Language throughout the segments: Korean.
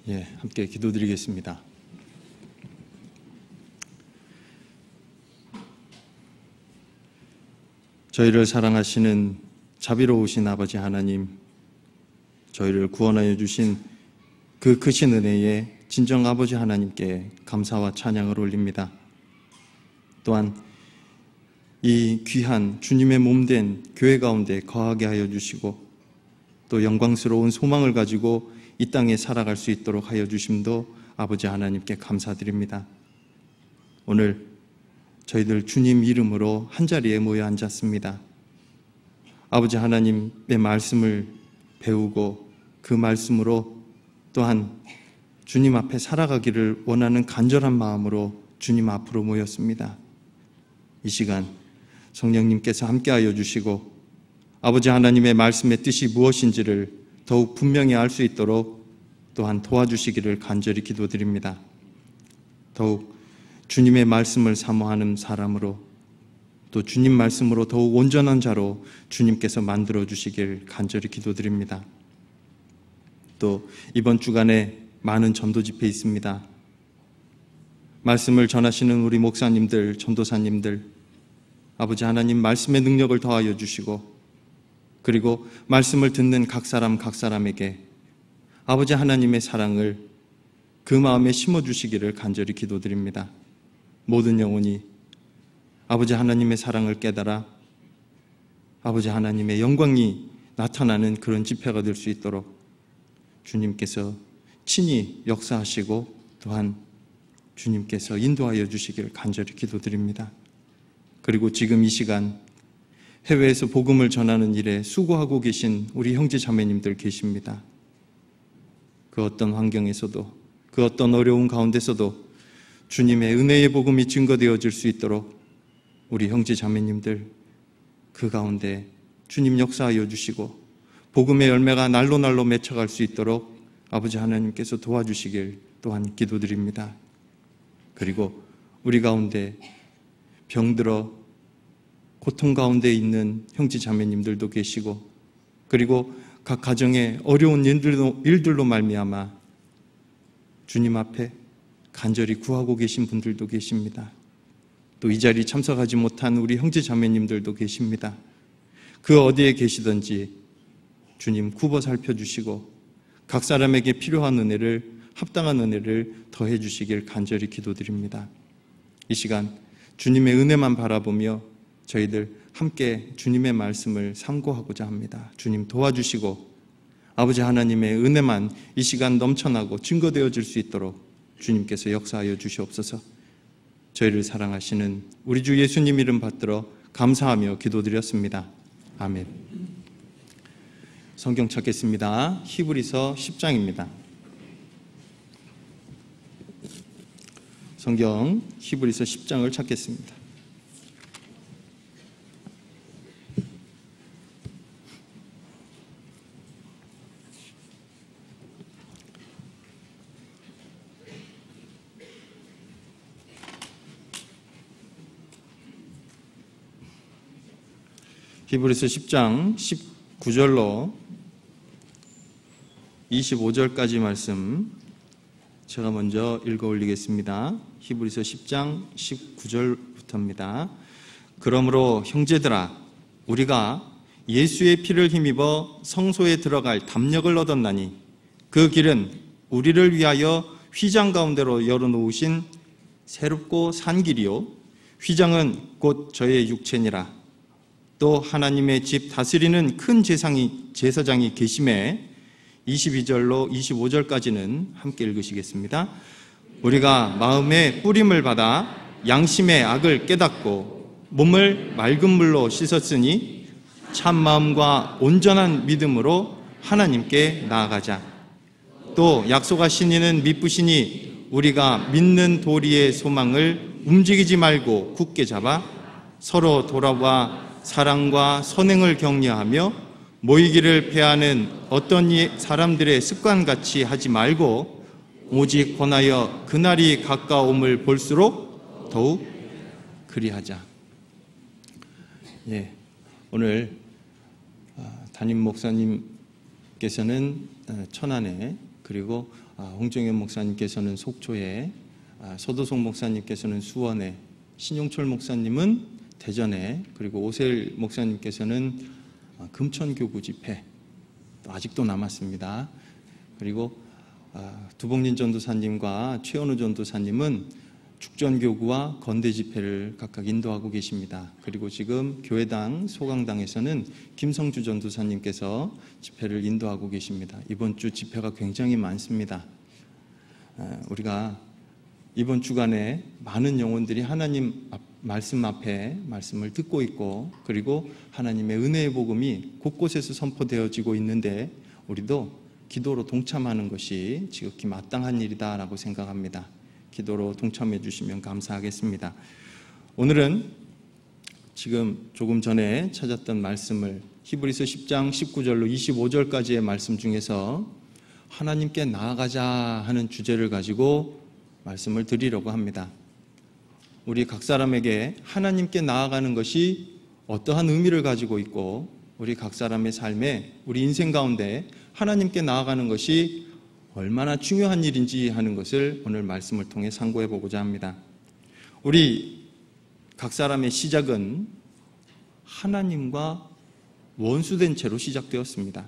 함께 기도드리겠습니다. 저희를 사랑하시는 자비로우신 아버지 하나님, 저희를 구원하여 주신 그 크신 은혜에 진정 아버지 하나님께 감사와 찬양을 올립니다. 또한 이 귀한 주님의 몸된 교회 가운데 거하게 하여 주시고 또 영광스러운 소망을 가지고 이 땅에 살아갈 수 있도록 하여 주심도 아버지 하나님께 감사드립니다. 오늘 저희들 주님 이름으로 한자리에 모여 앉았습니다. 아버지 하나님의 말씀을 배우고 그 말씀으로 또한 주님 앞에 살아가기를 원하는 간절한 마음으로 주님 앞으로 모였습니다. 이 시간 성령님께서 함께하여 주시고 아버지 하나님의 말씀의 뜻이 무엇인지를 더욱 분명히 알 수 있도록 또한 도와주시기를 간절히 기도드립니다. 더욱 주님의 말씀을 사모하는 사람으로 또 주님 말씀으로 더욱 온전한 자로 주님께서 만들어 주시길 간절히 기도드립니다. 또 이번 주간에 많은 전도 집회 있습니다. 말씀을 전하시는 우리 목사님들, 전도사님들, 아버지 하나님 말씀의 능력을 더하여 주시고 그리고 말씀을 듣는 각 사람에게 아버지 하나님의 사랑을 그 마음에 심어주시기를 간절히 기도드립니다. 모든 영혼이 아버지 하나님의 사랑을 깨달아 아버지 하나님의 영광이 나타나는 그런 집회가 될 수 있도록 주님께서 친히 역사하시고 또한 주님께서 인도하여 주시기를 간절히 기도드립니다. 그리고 지금 이 시간 해외에서 복음을 전하는 일에 수고하고 계신 우리 형제 자매님들 계십니다. 그 어떤 환경에서도 그 어떤 어려운 가운데서도 주님의 은혜의 복음이 증거되어질 수 있도록 우리 형제 자매님들 그 가운데 주님 역사하여 주시고 복음의 열매가 날로 맺혀갈 수 있도록 아버지 하나님께서 도와주시길 또한 기도드립니다. 그리고 우리 가운데 병들어 고통 가운데 있는 형제 자매님들도 계시고 그리고 각 가정에 어려운 일들로 말미암아 주님 앞에 간절히 구하고 계신 분들도 계십니다. 또 이 자리에 참석하지 못한 우리 형제 자매님들도 계십니다. 그 어디에 계시든지 주님 굽어 살펴주시고 각 사람에게 필요한 은혜를 합당한 은혜를 더해 주시길 간절히 기도드립니다. 이 시간 주님의 은혜만 바라보며 저희들 함께 주님의 말씀을 상고하고자 합니다. 주님 도와주시고 아버지 하나님의 은혜만 이 시간 넘쳐나고 증거되어질 수 있도록 주님께서 역사하여 주시옵소서. 저희를 사랑하시는 우리 주 예수님 이름 받들어 감사하며 기도드렸습니다. 아멘. 성경 찾겠습니다. 히브리서 10장입니다. 성경 히브리서 10장을 찾겠습니다. 히브리서 10장 19절로 25절까지 말씀 제가 먼저 읽어 올리겠습니다. 히브리서 10장 19절부터입니다. 그러므로 형제들아 우리가 예수의 피를 힘입어 성소에 들어갈 담력을 얻었나니 그 길은 우리를 위하여 휘장 가운데로 열어놓으신 새롭고 산 길이요 휘장은 곧 저의 육체니라. 또 하나님의 집 다스리는 큰 제사장이 계심에 22절로 25절까지는 함께 읽으시겠습니다. 우리가 마음의 뿌림을 받아 양심의 악을 깨닫고 몸을 맑은 물로 씻었으니 참 마음과 온전한 믿음으로 하나님께 나아가자. 또 약속하신 이는 미쁘시니 우리가 믿는 도리의 소망을 움직이지 말고 굳게 잡아 서로 돌아와 사랑과 선행을 격려하며 모이기를 패하는 어떤 사람들의 습관같이 하지 말고 오직 권하여 그날이 가까움을 볼수록 더욱 그리하자. 오늘 담임 목사님께서는 천안에 그리고 홍정현 목사님께서는 속초에, 서도송 목사님께서는 수원에, 신용철 목사님은 대전에, 그리고 오세일 목사님께서는 금천교구 집회 아직도 남았습니다. 그리고 두봉린 전도사님과 최원우 전도사님은 죽전교구와 건대 집회를 각각 인도하고 계십니다. 그리고 지금 교회당 소강당에서는 김성주 전도사님께서 집회를 인도하고 계십니다. 이번 주 집회가 굉장히 많습니다. 우리가 이번 주간에 많은 영혼들이 하나님 말씀 앞에 말씀을 듣고 있고, 그리고 하나님의 은혜의 복음이 곳곳에서 선포되어지고 있는데 우리도 기도로 동참하는 것이 지극히 마땅한 일이다라고 생각합니다. 기도로 동참해 주시면 감사하겠습니다. 오늘은 지금 조금 전에 찾았던 말씀을 히브리서 10장 19절로 25절까지의 말씀 중에서 하나님께 나아가자 하는 주제를 가지고 말씀을 드리려고 합니다. 우리 각 사람에게 하나님께 나아가는 것이 어떠한 의미를 가지고 있고, 우리 각 사람의 삶에, 우리 인생 가운데 하나님께 나아가는 것이 얼마나 중요한 일인지 하는 것을 오늘 말씀을 통해 상고해 보고자 합니다. 우리 각 사람의 시작은 하나님과 원수된 채로 시작되었습니다.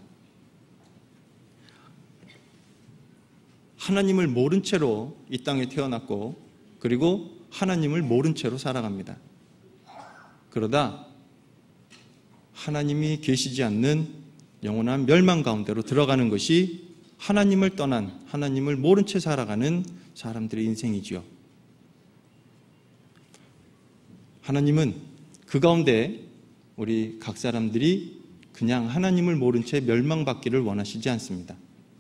하나님을 모른 채로 이 땅에 태어났고, 그리고 하나님을 모른 채로 살아갑니다. 그러다 하나님이 계시지 않는 영원한 멸망 가운데로 들어가는 것이 하나님을 떠난, 하나님을 모른 채 살아가는 사람들의 인생이지요. 하나님은 그 가운데 우리 각 사람들이 그냥 하나님을 모른 채 멸망받기를 원하시지 않습니다.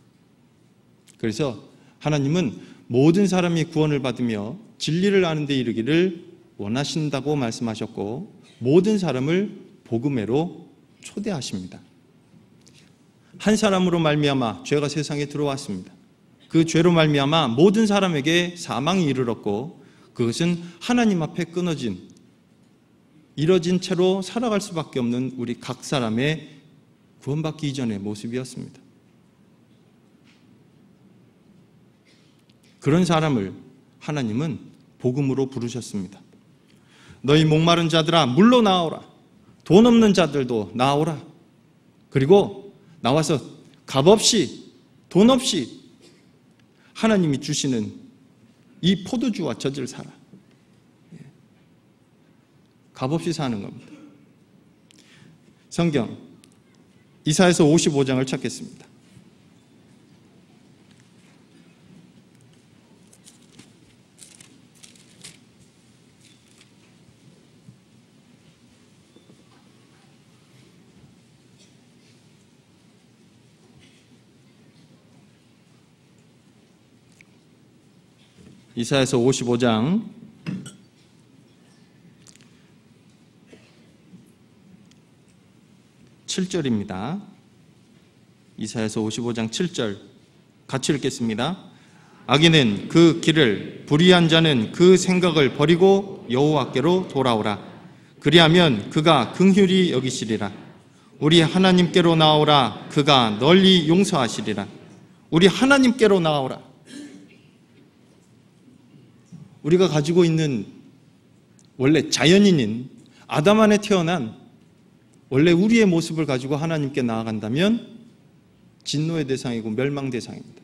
그래서 하나님은 모든 사람이 구원을 받으며 진리를 아는 데 이르기를 원하신다고 말씀하셨고, 모든 사람을 복음회로 초대하십니다. 한 사람으로 말미암아 죄가 세상에 들어왔습니다. 그 죄로 말미암아 모든 사람에게 사망이 이르렀고, 그것은 하나님 앞에 끊어진, 이뤄진 채로 살아갈 수밖에 없는 우리 각 사람의 구원받기 이전의 모습이었습니다. 그런 사람을 하나님은 복음으로 부르셨습니다. 너희 목마른 자들아 물로 나오라. 돈 없는 자들도 나오라. 그리고 나와서 값없이, 돈 없이 하나님이 주시는 이 포도주와 젖을 사라. 값없이 사는 겁니다. 성경 이사야서 55장을 찾겠습니다. 이사야서 55장 7절입니다. 이사야서 55장 7절 같이 읽겠습니다. 악인은 그 길을, 불의한 자는 그 생각을 버리고 여호와께로 돌아오라. 그리하면 그가 긍휼히 여기시리라. 우리 하나님께로 나오라. 그가 널리 용서하시리라. 우리 하나님께로 나오라. 우리가 가지고 있는 원래 자연인인 아담 안에 태어난 원래 우리의 모습을 가지고 하나님께 나아간다면 진노의 대상이고 멸망 대상입니다.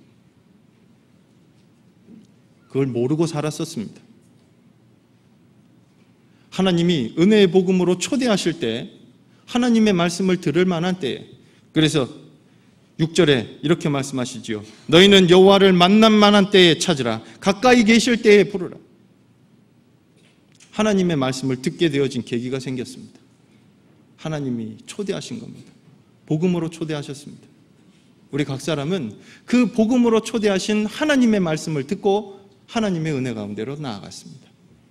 그걸 모르고 살았었습니다. 하나님이 은혜의 복음으로 초대하실 때, 하나님의 말씀을 들을 만한 때에, 그래서 6절에 이렇게 말씀하시지요. 너희는 여호와를 만날 만한 때에 찾으라. 가까이 계실 때에 부르라. 하나님의 말씀을 듣게 되어진 계기가 생겼습니다. 하나님이 초대하신 겁니다. 복음으로 초대하셨습니다. 우리 각 사람은 그 복음으로 초대하신 하나님의 말씀을 듣고 하나님의 은혜 가운데로 나아갔습니다.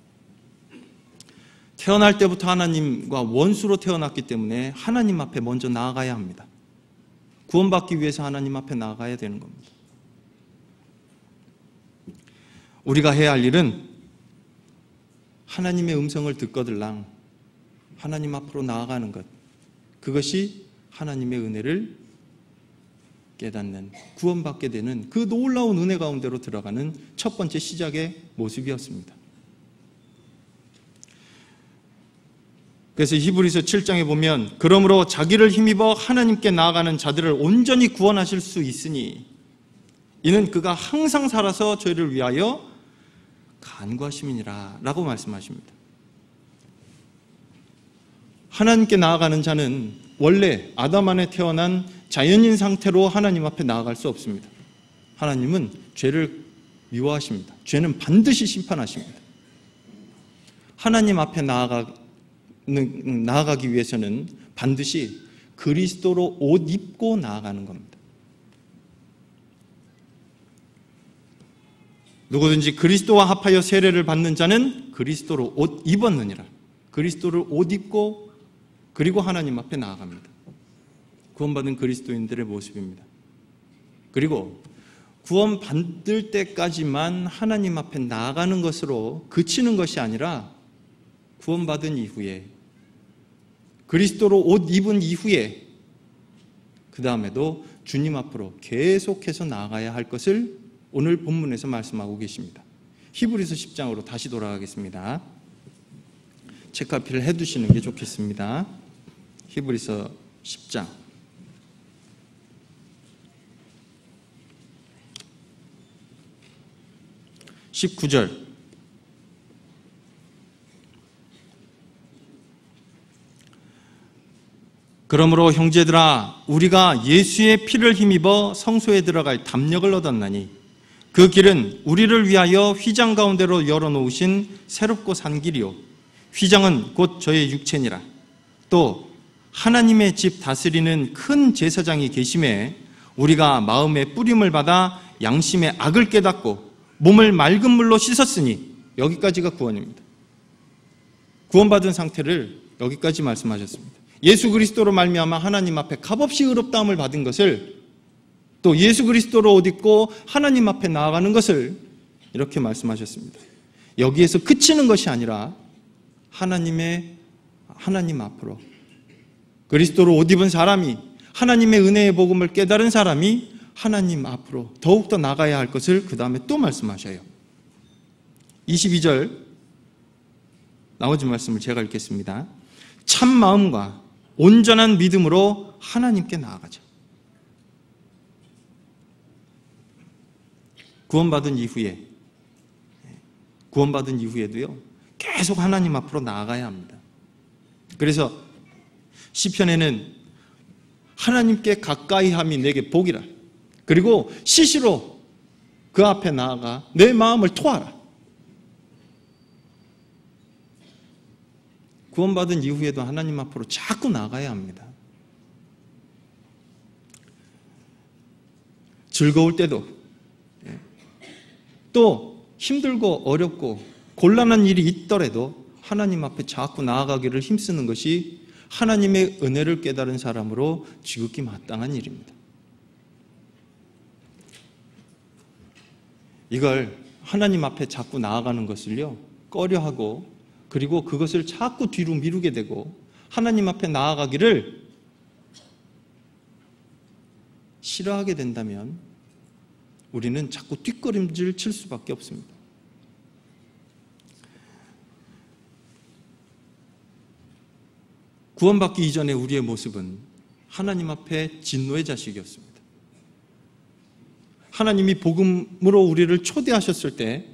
태어날 때부터 하나님과 원수로 태어났기 때문에 하나님 앞에 먼저 나아가야 합니다. 구원받기 위해서 하나님 앞에 나아가야 되는 겁니다. 우리가 해야 할 일은 하나님의 음성을 듣거들랑 하나님 앞으로 나아가는 것, 그것이 하나님의 은혜를 깨닫는, 구원받게 되는 그 놀라운 은혜 가운데로 들어가는 첫 번째 시작의 모습이었습니다. 그래서 히브리서 7장에 보면 그러므로 자기를 힘입어 하나님께 나아가는 자들을 온전히 구원하실 수 있으니 이는 그가 항상 살아서 저희를 위하여 간구하심이니라 라고 말씀하십니다. 하나님께 나아가는 자는 원래 아담 안에 태어난 자연인 상태로 하나님 앞에 나아갈 수 없습니다. 하나님은 죄를 미워하십니다. 죄는 반드시 심판하십니다. 하나님 앞에 나아가기 위해서는 반드시 그리스도로 옷 입고 나아가는 겁니다. 누구든지 그리스도와 합하여 세례를 받는 자는 그리스도로 옷 입었느니라. 그리스도를 옷 입고 그리고 하나님 앞에 나아갑니다. 구원받은 그리스도인들의 모습입니다. 그리고 구원받을 때까지만 하나님 앞에 나아가는 것으로 그치는 것이 아니라 구원받은 이후에 그리스도로 옷 입은 이후에 그 다음에도 주님 앞으로 계속해서 나아가야 할 것을 오늘 본문에서 말씀하고 계십니다. 히브리서 10장으로 다시 돌아가겠습니다. 책카피를 해두시는 게 좋겠습니다. 히브리서 10장 19절 그러므로 형제들아 우리가 예수의 피를 힘입어 성소에 들어갈 담력을 얻었나니 그 길은 우리를 위하여 휘장 가운데로 열어놓으신 새롭고 산 길이요 휘장은 곧 저의 육체니라. 또 하나님의 집 다스리는 큰 제사장이 계심에 우리가 마음의 뿌림을 받아 양심의 악을 깨닫고 몸을 맑은 물로 씻었으니 여기까지가 구원입니다. 구원받은 상태를 여기까지 말씀하셨습니다. 예수 그리스도로 말미암아 하나님 앞에 값없이 의롭다함을 받은 것을 또 예수 그리스도로 옷 입고 하나님 앞에 나아가는 것을 이렇게 말씀하셨습니다. 여기에서 그치는 것이 아니라 하나님 앞으로 그리스도로 옷 입은 사람이 하나님의 은혜의 복음을 깨달은 사람이 하나님 앞으로 더욱더 나가야 할 것을 그 다음에 또 말씀하셔요. 22절 나머지 말씀을 제가 읽겠습니다. 참 마음과 온전한 믿음으로 하나님께 나아가자. 구원받은 이후에도요 계속 하나님 앞으로 나아가야 합니다. 그래서 시편에는 하나님께 가까이함이 내게 복이라. 그리고 시시로 그 앞에 나아가 내 마음을 토하라. 구원받은 이후에도 하나님 앞으로 자꾸 나가야 합니다. 즐거울 때도 또 힘들고 어렵고 곤란한 일이 있더라도 하나님 앞에 자꾸 나아가기를 힘쓰는 것이 하나님의 은혜를 깨달은 사람으로 지극히 마땅한 일입니다. 이걸 하나님 앞에 자꾸 나아가는 것을요 꺼려하고 그리고 그것을 자꾸 뒤로 미루게 되고 하나님 앞에 나아가기를 싫어하게 된다면 우리는 자꾸 뒷걸음질 칠 수밖에 없습니다. 구원받기 이전에 우리의 모습은 하나님 앞에 진노의 자식이었습니다. 하나님이 복음으로 우리를 초대하셨을 때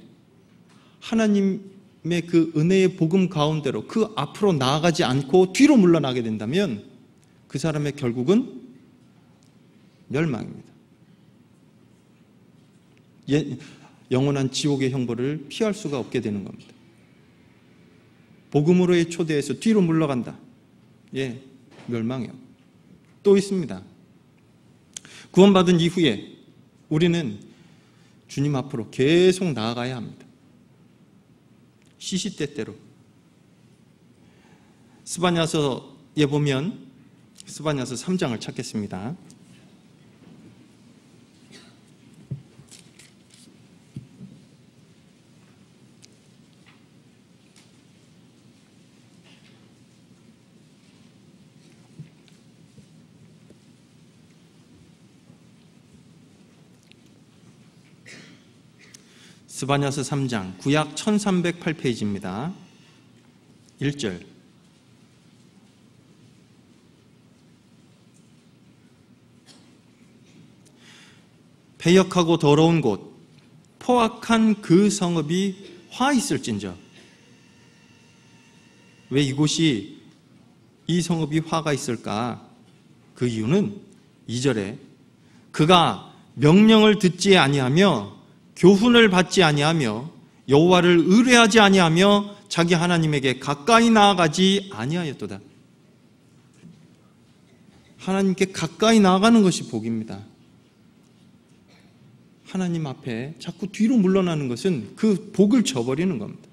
하나님의 그 은혜의 복음 가운데로 그 앞으로 나아가지 않고 뒤로 물러나게 된다면 그 사람의 결국은 멸망입니다. 영원한 지옥의 형벌을 피할 수가 없게 되는 겁니다. 복음으로의 초대에서 뒤로 물러간다. 멸망이요. 또 있습니다. 구원받은 이후에 우리는 주님 앞으로 계속 나아가야 합니다. 시시때때로. 스바냐서에 보면 스바냐서 3장을 찾겠습니다. 스바냐서 3장 구약 1308페이지입니다. 1절. 패역하고 더러운 곳 포악한 그 성읍이 화 있을진저. 왜 이곳이 이 성읍이 화가 있을까? 그 이유는 2절에 그가 명령을 듣지 아니하며 교훈을 받지 아니하며 여호와를 의뢰하지 아니하며 자기 하나님에게 가까이 나아가지 아니하였도다. 하나님께 가까이 나아가는 것이 복입니다. 하나님 앞에 자꾸 뒤로 물러나는 것은 그 복을 저버리는 겁니다.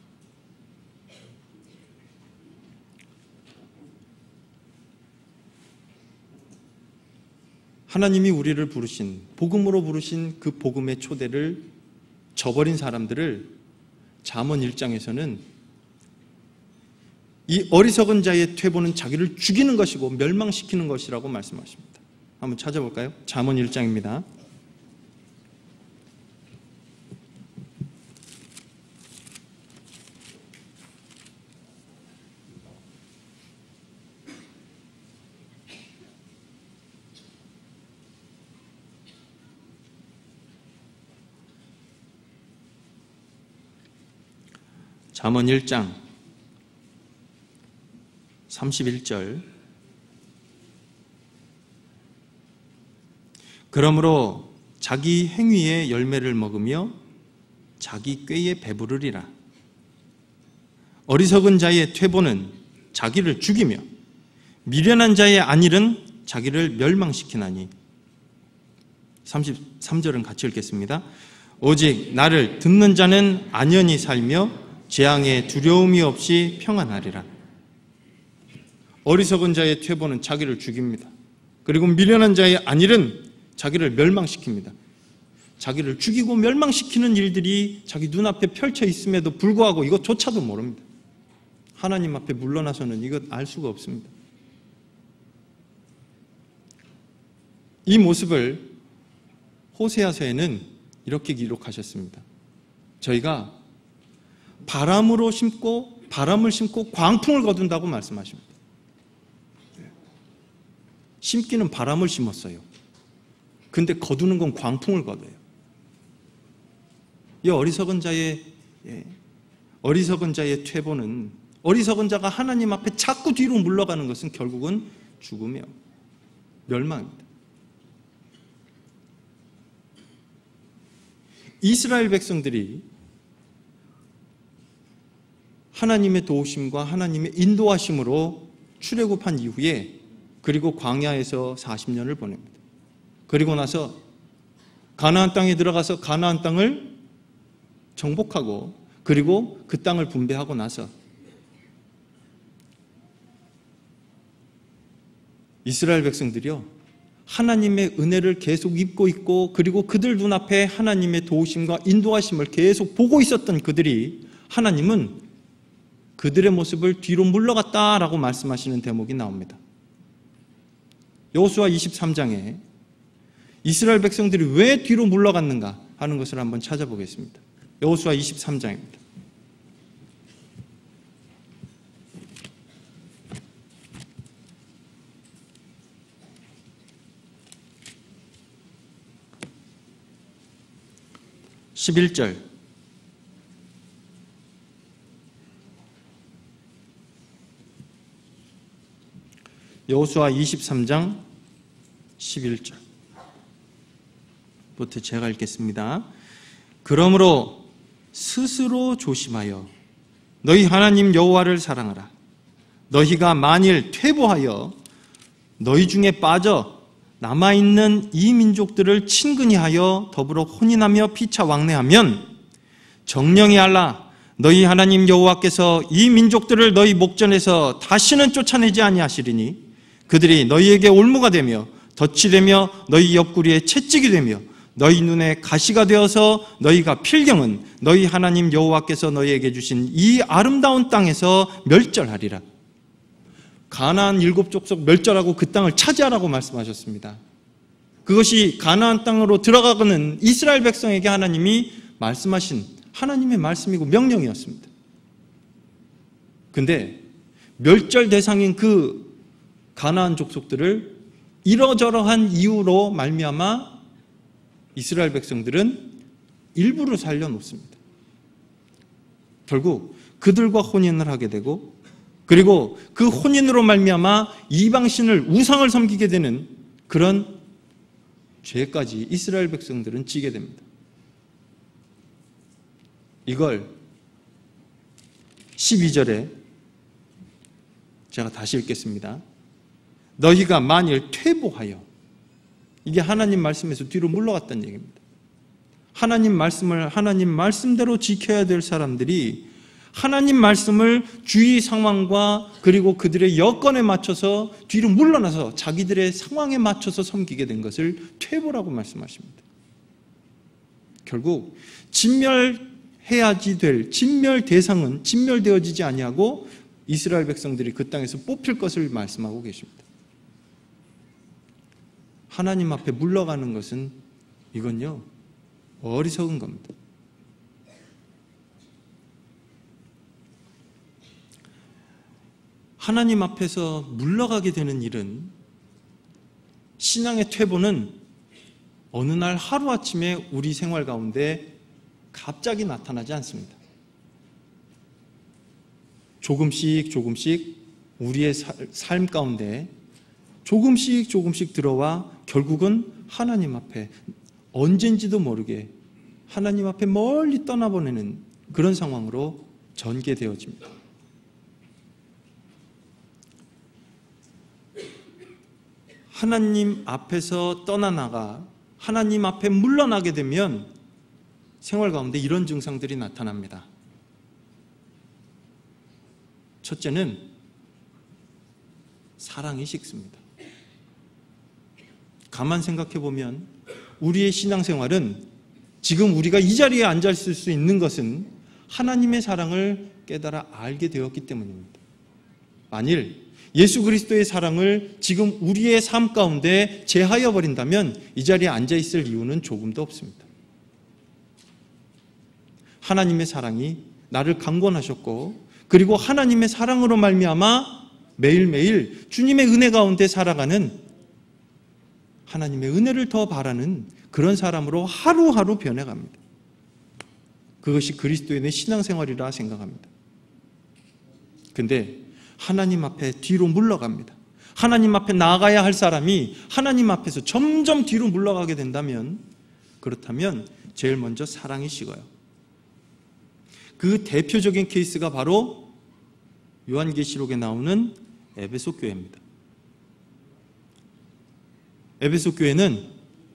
하나님이 우리를 부르신, 복음으로 부르신 그 복음의 초대를 저버린 사람들을 잠언 1장에서는 이 어리석은 자의 퇴보는 자기를 죽이는 것이고 멸망시키는 것이라고 말씀하십니다. 한번 찾아볼까요? 잠언 1장입니다. 잠언 1장 31절. 그러므로 자기 행위의 열매를 먹으며 자기 꾀에 배부르리라. 어리석은 자의 퇴보는 자기를 죽이며 미련한 자의 안일은 자기를 멸망시키나니. 33절은 같이 읽겠습니다. 오직 나를 듣는 자는 안연히 살며 재앙에 두려움이 없이 평안하리라. 어리석은 자의 퇴보는 자기를 죽입니다. 그리고 미련한 자의 안일은 자기를 멸망시킵니다. 자기를 죽이고 멸망시키는 일들이 자기 눈앞에 펼쳐 있음에도 불구하고 이것조차도 모릅니다. 하나님 앞에 물러나서는 이것 알 수가 없습니다. 이 모습을 호세아서에는 이렇게 기록하셨습니다. 저희가 바람을 심고 광풍을 거둔다고 말씀하십니다. 심기는 바람을 심었어요. 근데 거두는 건 광풍을 거둬요. 이 어리석은 자의 퇴보는, 어리석은 자가 하나님 앞에 자꾸 뒤로 물러가는 것은 결국은 죽음이요, 멸망입니다. 이스라엘 백성들이 하나님의 도우심과 하나님의 인도하심으로 출애굽한 이후에, 그리고 광야에서 40년을 보냅니다. 그리고 나서 가나안 땅에 들어가서 가나안 땅을 정복하고, 그리고 그 땅을 분배하고 나서 이스라엘 백성들이요, 하나님의 은혜를 계속 입고 있고, 그리고 그들 눈앞에 하나님의 도우심과 인도하심을 계속 보고 있었던 그들이, 하나님은 그들의 모습을 뒤로 물러갔다라고 말씀하시는 대목이 나옵니다. 여호수아 23장에 이스라엘 백성들이 왜 뒤로 물러갔는가 하는 것을 한번 찾아보겠습니다. 여호수아 23장입니다. (11절) 여호수아 23장 11절부터 제가 읽겠습니다. 그러므로 스스로 조심하여 너희 하나님 여호와를 사랑하라. 너희가 만일 퇴보하여 너희 중에 빠져 남아있는 이 민족들을 친근히 하여 더불어 혼인하며 피차 왕래하면 정령이 알라 너희 하나님 여호와께서 이 민족들을 너희 목전에서 다시는 쫓아내지 아니하시리니 그들이 너희에게 올무가 되며 덫이 되며 너희 옆구리에 채찍이 되며 너희 눈에 가시가 되어서 너희가 필경은 너희 하나님 여호와께서 너희에게 주신 이 아름다운 땅에서 멸절하리라. 가나안 7족속 멸절하고 그 땅을 차지하라고 말씀하셨습니다. 그것이 가나안 땅으로 들어가는 이스라엘 백성에게 하나님이 말씀하신 하나님의 말씀이고 명령이었습니다. 근데 멸절 대상인 그 가나안 족속들을 이러저러한 이유로 말미암아 이스라엘 백성들은 일부러 살려놓습니다. 결국 그들과 혼인을 하게 되고, 그리고 그 혼인으로 말미암아 이방신을, 우상을 섬기게 되는 그런 죄까지 이스라엘 백성들은 지게 됩니다. 이걸 12절에 제가 다시 읽겠습니다. 너희가 만일 퇴보하여, 이게 하나님 말씀에서 뒤로 물러갔다는 얘기입니다. 하나님 말씀을 하나님 말씀대로 지켜야 될 사람들이 하나님 말씀을 주위 상황과 그리고 그들의 여건에 맞춰서 뒤로 물러나서 자기들의 상황에 맞춰서 섬기게 된 것을 퇴보라고 말씀하십니다. 결국 진멸해야지 될 진멸 대상은 진멸되어지지 아니하고 이스라엘 백성들이 그 땅에서 뽑힐 것을 말씀하고 계십니다. 하나님 앞에 물러가는 것은 이건요, 어리석은 겁니다. 하나님 앞에서 물러가게 되는 일은, 신앙의 퇴보는 어느 날 하루아침에 우리 생활 가운데 갑자기 나타나지 않습니다. 조금씩 우리의 삶 가운데 조금씩 들어와 결국은 하나님 앞에 언젠지도 모르게 하나님 앞에 멀리 떠나보내는 그런 상황으로 전개되어집니다. 하나님 앞에서 떠나나가 하나님 앞에 물러나게 되면 생활 가운데 이런 증상들이 나타납니다. 첫째는 사랑이 식습니다. 가만 생각해 보면 우리의 신앙생활은 지금 우리가 이 자리에 앉아있을 수 있는 것은 하나님의 사랑을 깨달아 알게 되었기 때문입니다. 만일 예수 그리스도의 사랑을 지금 우리의 삶 가운데 제하여 버린다면 이 자리에 앉아있을 이유는 조금도 없습니다. 하나님의 사랑이 나를 강권하셨고, 그리고 하나님의 사랑으로 말미암아 매일매일 주님의 은혜 가운데 살아가는, 하나님의 은혜를 더 바라는 그런 사람으로 하루하루 변해갑니다. 그것이 그리스도인의 신앙생활이라 생각합니다. 근데 하나님 앞에 뒤로 물러갑니다. 하나님 앞에 나아가야 할 사람이 하나님 앞에서 점점 뒤로 물러가게 된다면, 그렇다면 제일 먼저 사랑이 식어요. 그 대표적인 케이스가 바로 요한계시록에 나오는 에베소 교회입니다. 에베소 교회는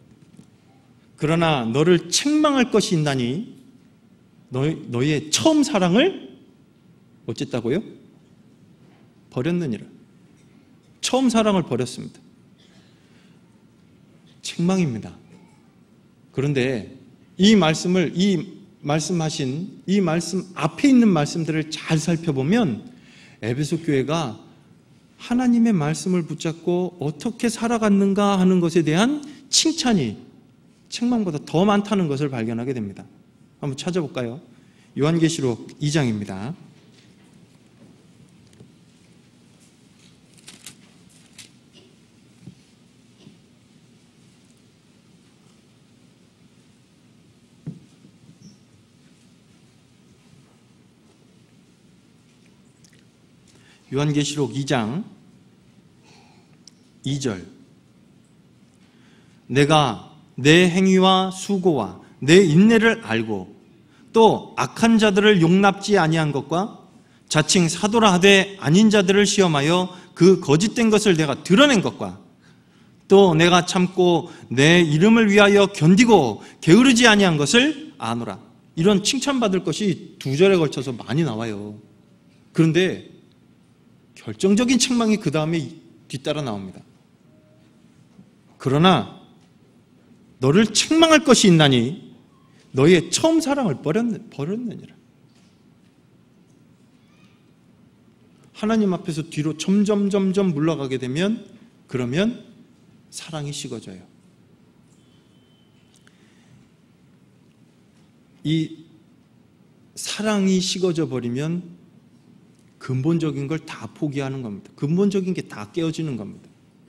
그러나 너를 책망할 것이 있나니 너의 처음 사랑을 어쨌다고요? 버렸느니라. 처음 사랑을 버렸습니다. 책망입니다. 그런데 이 말씀을, 말씀하신 이 말씀 앞에 있는 말씀들을 잘 살펴보면 에베소 교회가 하나님의 말씀을 붙잡고 어떻게 살아갔는가 하는 것에 대한 칭찬이 책망보다 더 많다는 것을 발견하게 됩니다. 한번 찾아볼까요? 요한계시록 2장입니다. 요한계시록 2장 2절. 내가 내 행위와 수고와 내 인내를 알고 또 악한 자들을 용납지 아니한 것과 자칭 사도라 하되 아닌 자들을 시험하여 그 거짓된 것을 내가 드러낸 것과 또 내가 참고 내 이름을 위하여 견디고 게으르지 아니한 것을 아노라. 이런 칭찬받을 것이 2절에 걸쳐서 많이 나와요. 그런데 결정적인 책망이 그 다음에 뒤따라 나옵니다. 그러나 너를 책망할 것이 있나니 너의 처음 사랑을 버렸느니라. 하나님 앞에서 뒤로 점점 물러가게 되면, 그러면 사랑이 식어져요. 이 사랑이 식어져 버리면 근본적인 걸 다 포기하는 겁니다. 근본적인 게 다 깨어지는 겁니다.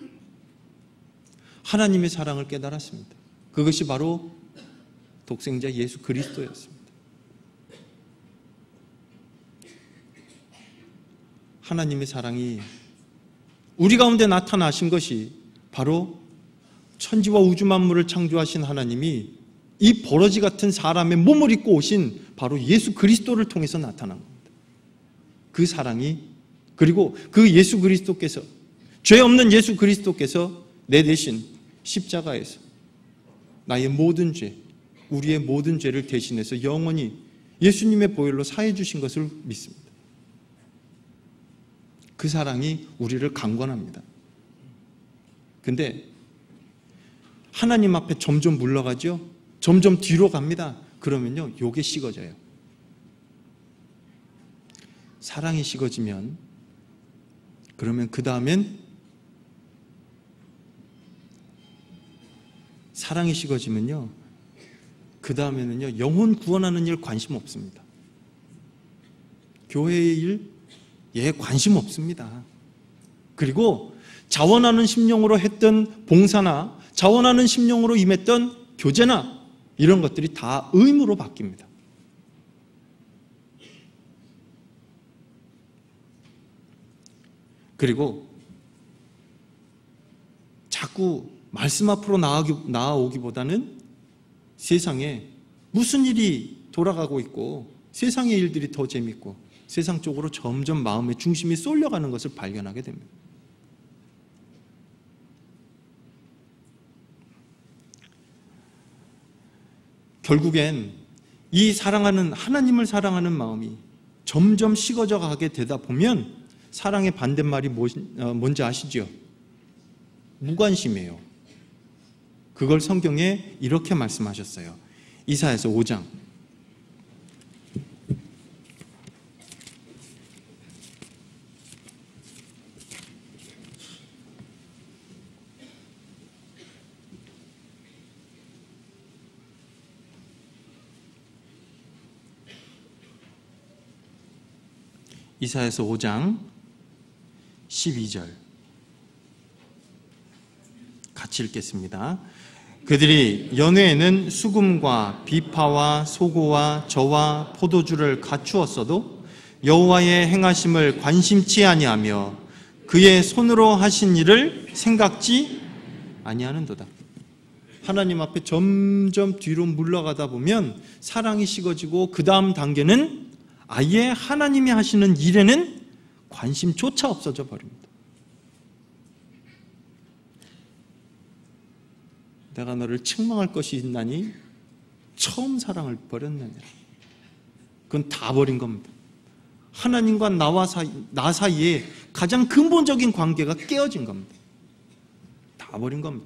하나님의 사랑을 깨달았습니다. 그것이 바로 독생자 예수 그리스도였습니다. 하나님의 사랑이 우리 가운데 나타나신 것이 바로 천지와 우주 만물을 창조하신 하나님이 이 버러지 같은 사람의 몸을 입고 오신 바로 예수 그리스도를 통해서 나타난 겁니다. 그 사랑이, 그리고 그 예수 그리스도께서, 죄 없는 예수 그리스도께서 내 대신 십자가에서 나의 모든 죄, 우리의 모든 죄를 대신해서 영원히 예수님의 보혈로 사해 주신 것을 믿습니다. 그 사랑이 우리를 강권합니다. 근데 하나님 앞에 점점 물러가죠. 점점 뒤로 갑니다. 그러면요, 요게 식어져요. 사랑이 식어지면, 그러면 그 다음엔, 사랑이 식어지면요, 그 다음에는요, 영혼 구원하는 일 관심 없습니다. 교회의 일, 관심 없습니다. 그리고 자원하는 심령으로 했던 봉사나 자원하는 심령으로 임했던 교제나 이런 것들이 다 의무로 바뀝니다. 그리고 자꾸 말씀 앞으로 나아오기보다는 세상에 무슨 일이 돌아가고 있고 세상의 일들이 더 재밌고 세상 쪽으로 점점 마음의 중심이 쏠려가는 것을 발견하게 됩니다. 결국엔 이 사랑하는, 하나님을 사랑하는 마음이 점점 식어져 가게 되다 보면 사랑의 반대말이 뭔지 아시죠? 무관심이에요. 그걸 성경에 이렇게 말씀하셨어요. 이사야서 5장. 이사야서 5장 12절 같이 읽겠습니다. 그들이 연회에는 수금과 비파와 소고와 저와 포도주를 갖추었어도 여호와의 행하심을 관심치 아니하며 그의 손으로 하신 일을 생각지 아니하는도다. 하나님 앞에 점점 뒤로 물러가다 보면 사랑이 식어지고 그 다음 단계는 아예 하나님이 하시는 일에는 관심조차 없어져 버립니다. 내가 너를 책망할 것이 있나니 처음 사랑을 버렸느니라. 그건 다 버린 겁니다. 하나님과 나 사이에 가장 근본적인 관계가 깨어진 겁니다. 다 버린 겁니다.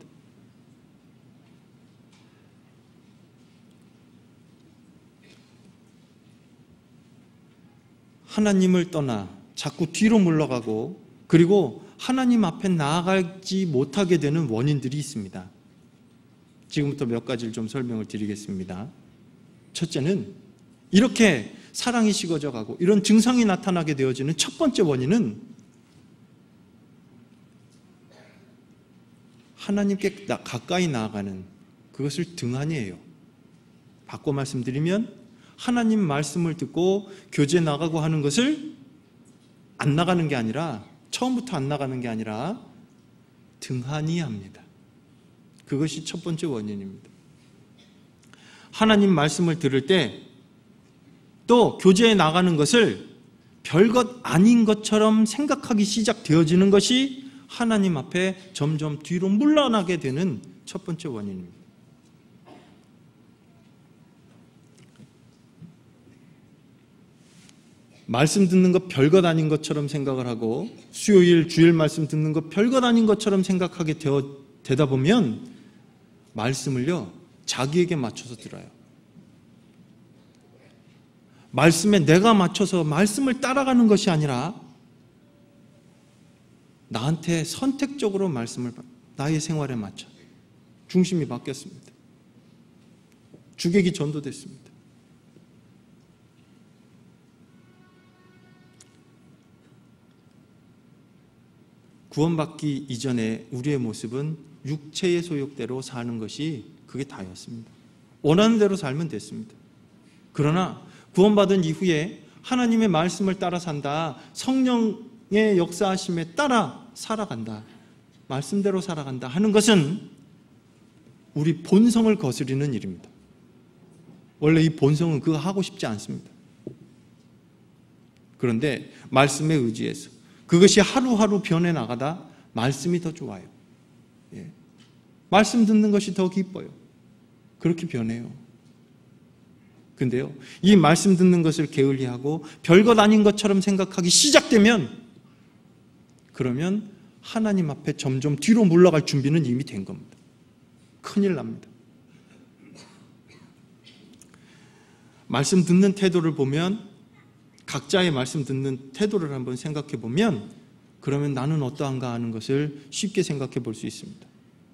하나님을 떠나 자꾸 뒤로 물러가고 그리고 하나님 앞에 나아가지 못하게 되는 원인들이 있습니다. 지금부터 몇 가지를 좀 설명을 드리겠습니다. 첫째는 이렇게 사랑이 식어져 가고 이런 증상이 나타나게 되어지는 첫 번째 원인은 하나님께 가까이 나아가는 그것을 등한이에요. 바꿔 말씀드리면 하나님 말씀을 듣고 교제 나가고 하는 것을 안 나가는 게 아니라 처음부터 안 나가는 게 아니라 등한히 합니다. 그것이 첫 번째 원인입니다. 하나님 말씀을 들을 때 또 교제에 나가는 것을 별것 아닌 것처럼 생각하기 시작되어지는 것이 하나님 앞에 점점 뒤로 물러나게 되는 첫 번째 원인입니다. 말씀 듣는 것 별것 아닌 것처럼 생각을 하고 수요일, 주일 말씀 듣는 것 별것 아닌 것처럼 생각하게 되다 보면 말씀을요, 자기에게 맞춰서 들어요. 말씀에 내가 맞춰서 말씀을 따라가는 것이 아니라 나한테 선택적으로 말씀을, 나의 생활에 맞춰 중심이 바뀌었습니다. 주객이 전도됐습니다. 구원받기 이전에 우리의 모습은 육체의 소욕대로 사는 것이 그게 다였습니다. 원하는 대로 살면 됐습니다. 그러나 구원받은 이후에 하나님의 말씀을 따라 산다, 성령의 역사하심에 따라 살아간다, 말씀대로 살아간다 하는 것은 우리 본성을 거스리는 일입니다. 원래 이 본성은 그거 하고 싶지 않습니다. 그런데 말씀에 의지해서 그것이 하루하루 변해나가다 말씀이 더 좋아요. 예. 말씀 듣는 것이 더 기뻐요. 그렇게 변해요. 근데요, 이 말씀 듣는 것을 게을리하고 별것 아닌 것처럼 생각하기 시작되면, 그러면 하나님 앞에 점점 뒤로 물러갈 준비는 이미 된 겁니다. 큰일 납니다. 말씀 듣는 태도를 보면, 각자의 말씀 듣는 태도를 한번 생각해 보면, 그러면 나는 어떠한가 하는 것을 쉽게 생각해 볼 수 있습니다.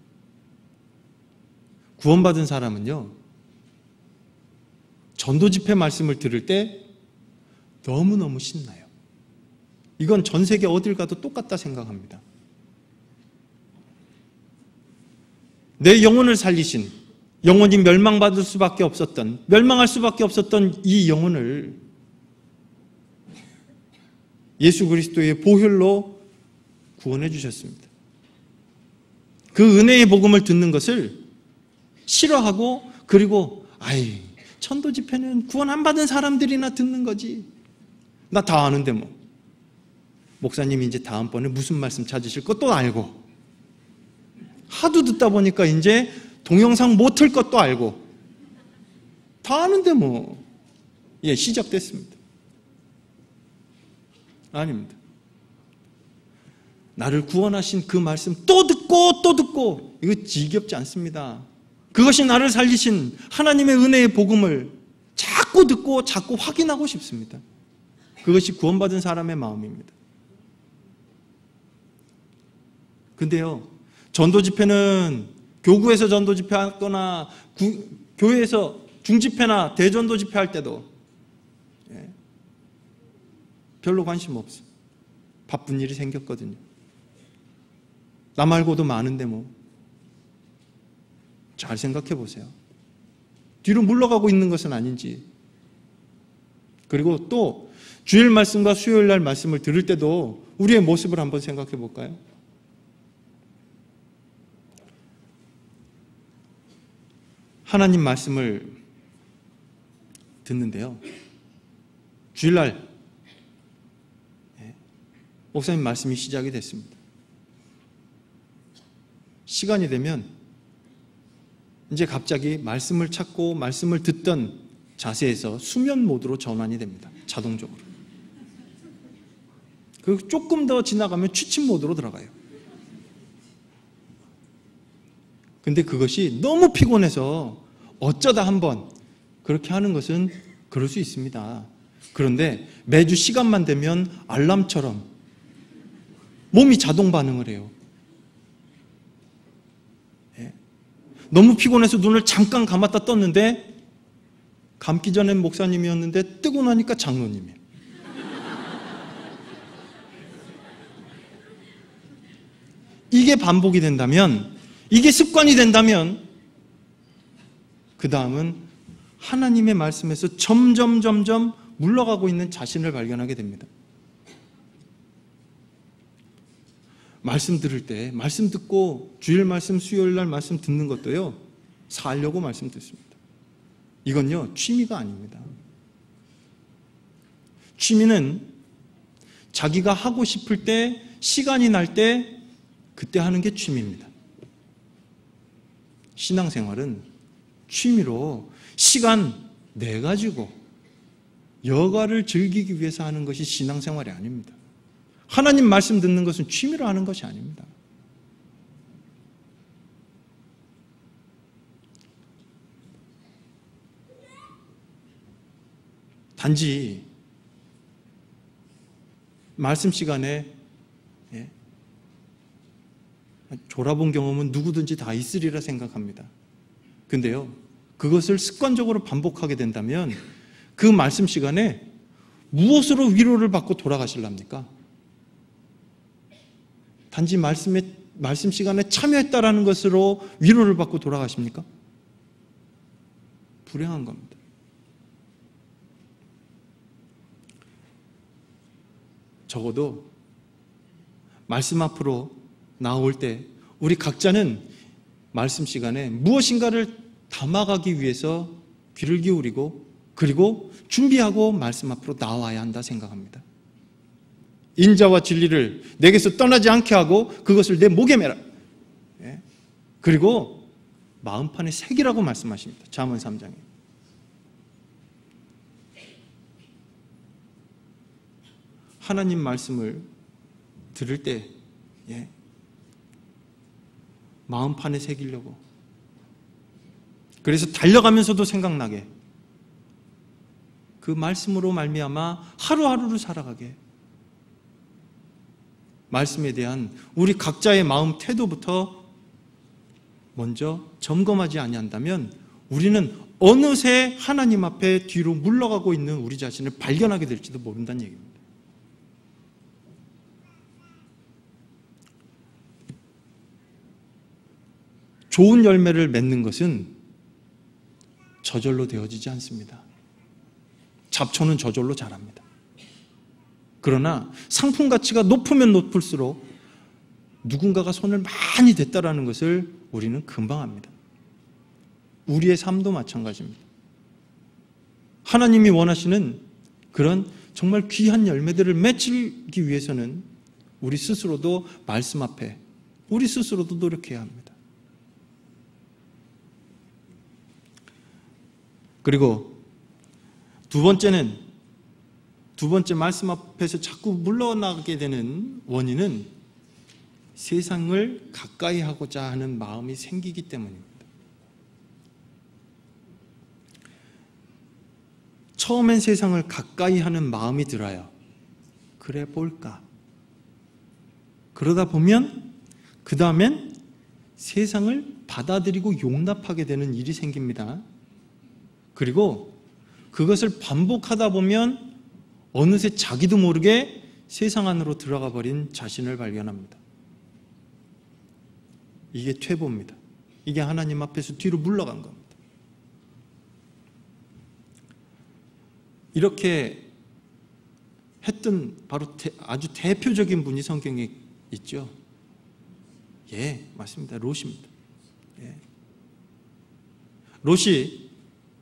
구원받은 사람은요, 전도 집회 말씀을 들을 때 너무너무 신나요. 이건 전 세계 어딜 가도 똑같다 생각합니다. 내 영혼을 살리신, 영혼이 멸망할 수밖에 없었던 이 영혼을 예수 그리스도의 보혈로 구원해 주셨습니다. 그 은혜의 복음을 듣는 것을 싫어하고, 그리고 천도 집회는 구원 안 받은 사람들이나 듣는 거지, 나 다 아는데 뭐, 목사님이 이제 다음번에 무슨 말씀 찾으실 것도 알고, 하도 듣다 보니까 이제 동영상 못 틀 것도 알고, 다 아는데 뭐, 예, 시작됐습니다. 아닙니다. 나를 구원하신 그 말씀 또 듣고 또 듣고, 이거 지겹지 않습니다. 그것이 나를 살리신 하나님의 은혜의 복음을 자꾸 듣고 자꾸 확인하고 싶습니다. 그것이 구원받은 사람의 마음입니다. 근데요, 전도 집회는 교구에서 전도 집회하거나 교회에서 중집회나 대전도 집회할 때도 별로 관심 없어. 바쁜 일이 생겼거든요. 나 말고도 많은데 뭐. 잘 생각해 보세요. 뒤로 물러가고 있는 것은 아닌지. 그리고 또 주일 말씀과 수요일 날 말씀을 들을 때도 우리의 모습을 한번 생각해 볼까요? 하나님 말씀을 듣는데요, 주일날 목사님 말씀이 시작이 됐습니다. 시간이 되면 이제 갑자기 말씀을 찾고 말씀을 듣던 자세에서 수면 모드로 전환이 됩니다. 자동적으로. 그리고 조금 더 지나가면 취침 모드로 들어가요. 근데 그것이 너무 피곤해서 어쩌다 한번 그렇게 하는 것은 그럴 수 있습니다. 그런데 매주 시간만 되면 알람처럼 몸이 자동 반응을 해요. 너무 피곤해서 눈을 잠깐 감았다 떴는데, 감기 전엔 목사님이었는데 뜨고 나니까 장로님이에요. 이게 반복이 된다면, 이게 습관이 된다면, 그 다음은 하나님의 말씀에서 점점 물러가고 있는 자신을 발견하게 됩니다. 말씀 들을 때, 말씀 듣고 주일 말씀, 수요일 날 말씀 듣는 것도요, 살려고 말씀 듣습니다. 이건요, 취미가 아닙니다. 취미는 자기가 하고 싶을 때, 시간이 날 때, 그때 하는 게 취미입니다. 신앙생활은 취미로 시간 내가지고 여가를 즐기기 위해서 하는 것이 신앙생활이 아닙니다. 하나님 말씀 듣는 것은 취미로 하는 것이 아닙니다. 단지 말씀 시간에 졸아본 경험은 누구든지 다 있으리라 생각합니다. 근데요, 그것을 습관적으로 반복하게 된다면 그 말씀 시간에 무엇으로 위로를 받고 돌아가실랍니까? 단지 말씀 시간에 참여했다라는 것으로 위로를 받고 돌아가십니까? 불행한 겁니다. 적어도 말씀 앞으로 나올 때 우리 각자는 말씀 시간에 무엇인가를 담아가기 위해서 귀를 기울이고 그리고 준비하고 말씀 앞으로 나와야 한다 생각합니다. 인자와 진리를 내게서 떠나지 않게 하고 그것을 내 목에 매라. 그리고 마음판에 새기라고 말씀하십니다. 잠언 3장에. 하나님 말씀을 들을 때 마음판에 새기려고, 그래서 달려가면서도 생각나게, 그 말씀으로 말미암아 하루하루를 살아가게, 말씀에 대한 우리 각자의 마음 태도부터 먼저 점검하지 아니한다면 우리는 어느새 하나님 앞에 뒤로 물러가고 있는 우리 자신을 발견하게 될지도 모른다는 얘기입니다. 좋은 열매를 맺는 것은 저절로 되어지지 않습니다. 잡초는 저절로 자랍니다. 그러나 상품 가치가 높으면 높을수록 누군가가 손을 많이 댔다라는 것을 우리는 금방 압니다. 우리의 삶도 마찬가지입니다. 하나님이 원하시는 그런 정말 귀한 열매들을 맺기 위해서는 우리 스스로도 말씀 앞에 우리 스스로도 노력해야 합니다. 그리고 두 번째 말씀 앞에서 자꾸 물러나게 되는 원인은 세상을 가까이 하고자 하는 마음이 생기기 때문입니다. 처음엔 세상을 가까이 하는 마음이 들어요. 그래 볼까? 그러다 보면 그 다음엔 세상을 받아들이고 용납하게 되는 일이 생깁니다. 그리고 그것을 반복하다 보면 어느새 자기도 모르게 세상 안으로 들어가 버린 자신을 발견합니다. 이게 퇴보입니다. 이게 하나님 앞에서 뒤로 물러간 겁니다. 이렇게 했던 바로 아주 대표적인 분이 성경에 있죠. 예, 맞습니다. 롯입니다. 예. 롯이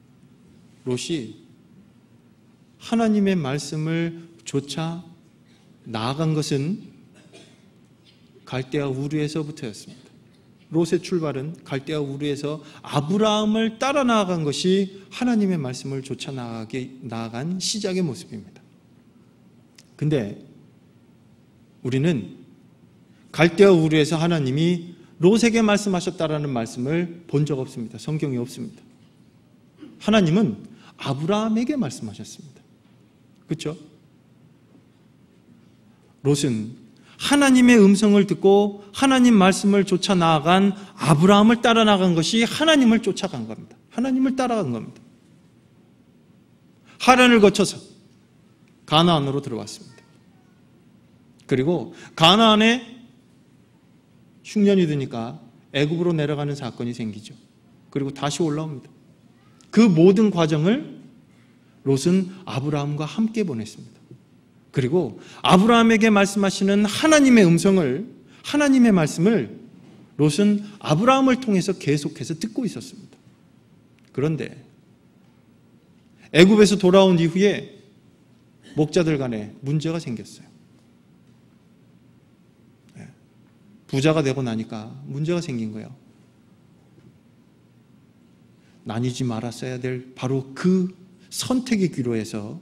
하나님의 말씀을 조차 나아간 것은 갈대아 우르에서부터였습니다. 롯의 출발은 갈대아 우르에서 아브라함을 따라 나아간 것이 하나님의 말씀을 조차 나아간 시작의 모습입니다. 근데 우리는 갈대아 우르에서 하나님이 롯에게 말씀하셨다라는 말씀을 본 적 없습니다. 성경에 없습니다. 하나님은 아브라함에게 말씀하셨습니다. 그렇죠? 롯은 하나님의 음성을 듣고 하나님 말씀을 쫓아 나아간 아브라함을 따라 나간 것이 하나님을 쫓아간 겁니다. 하나님을 따라간 겁니다. 하란을 거쳐서 가나안으로 들어왔습니다. 그리고 가나안에 흉년이 드니까 애굽으로 내려가는 사건이 생기죠. 그리고 다시 올라옵니다. 그 모든 과정을 롯은 아브라함과 함께 보냈습니다. 그리고 아브라함에게 말씀하시는 하나님의 음성을, 하나님의 말씀을 롯은 아브라함을 통해서 계속해서 듣고 있었습니다. 그런데 애굽에서 돌아온 이후에 목자들 간에 문제가 생겼어요. 부자가 되고 나니까 문제가 생긴 거예요. 나뉘지 말았어야 될 바로 그 선택의 귀로에서,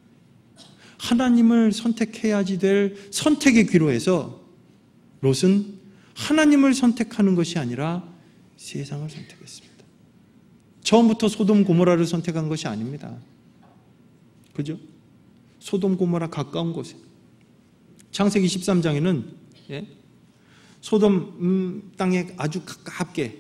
하나님을 선택해야지 될 선택의 귀로에서 롯은 하나님을 선택하는 것이 아니라 세상을 선택했습니다. 처음부터 소돔 고모라를 선택한 것이 아닙니다. 그죠? 소돔 고모라 가까운 곳에, 창세기 13장에는 소돔 땅에 아주 가깝게,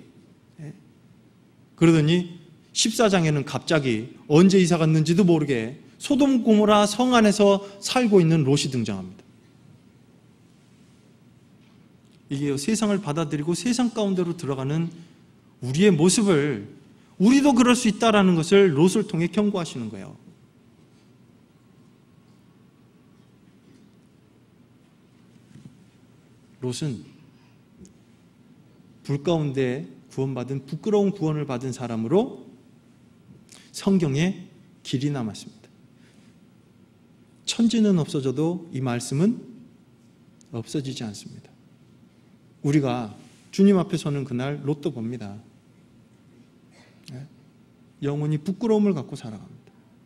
그러더니 14장에는 갑자기 언제 이사 갔는지도 모르게 소돔 고모라 성 안에서 살고 있는 롯이 등장합니다. 이게 세상을 받아들이고 세상 가운데로 들어가는 우리의 모습을, 우리도 그럴 수 있다라는 것을 롯을 통해 경고하시는 거예요. 롯은 불 가운데 구원받은, 부끄러운 구원을 받은 사람으로 성경에 길이 남았습니다. 천지는 없어져도 이 말씀은 없어지지 않습니다. 우리가 주님 앞에 서는 그날 롯도 봅니다. 영원히 부끄러움을 갖고 살아갑니다.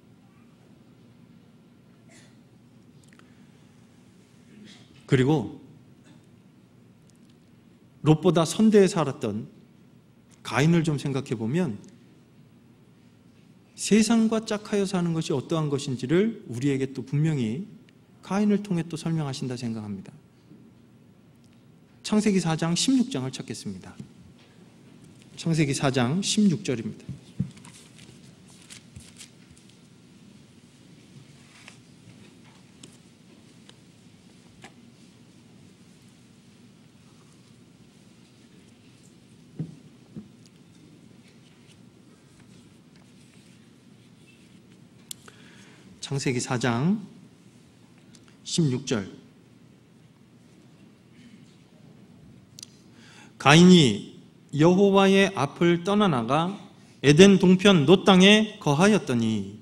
그리고 롯보다 선대에 살았던 가인을 좀 생각해 보면 세상과 짝하여 사는 것이 어떠한 것인지를 우리에게 또 분명히 가인을 통해 또 설명하신다 생각합니다. 창세기 4장 16장을 찾겠습니다. 창세기 4장 16절입니다. 창세기 4장 16절. 가인이 여호와의 앞을 떠나나가 에덴 동편 롯 땅에 거하였더니.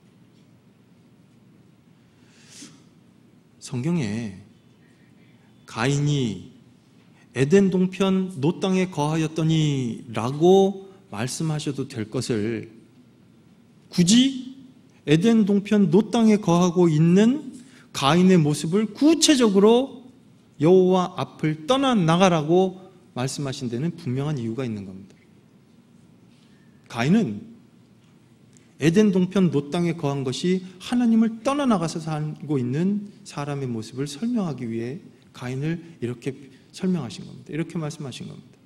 성경에 가인이 에덴 동편 롯 땅에 거하였더니 라고 말씀하셔도 될 것을 굳이 에덴 동편 롯 땅에 거하고 있는 가인의 모습을 구체적으로 여호와 앞을 떠나나가라고 말씀하신 데는 분명한 이유가 있는 겁니다. 가인은 에덴 동편 롯 땅에 거한 것이 하나님을 떠나나가서 살고 있는 사람의 모습을 설명하기 위해 가인을 이렇게 설명하신 겁니다. 이렇게 말씀하신 겁니다.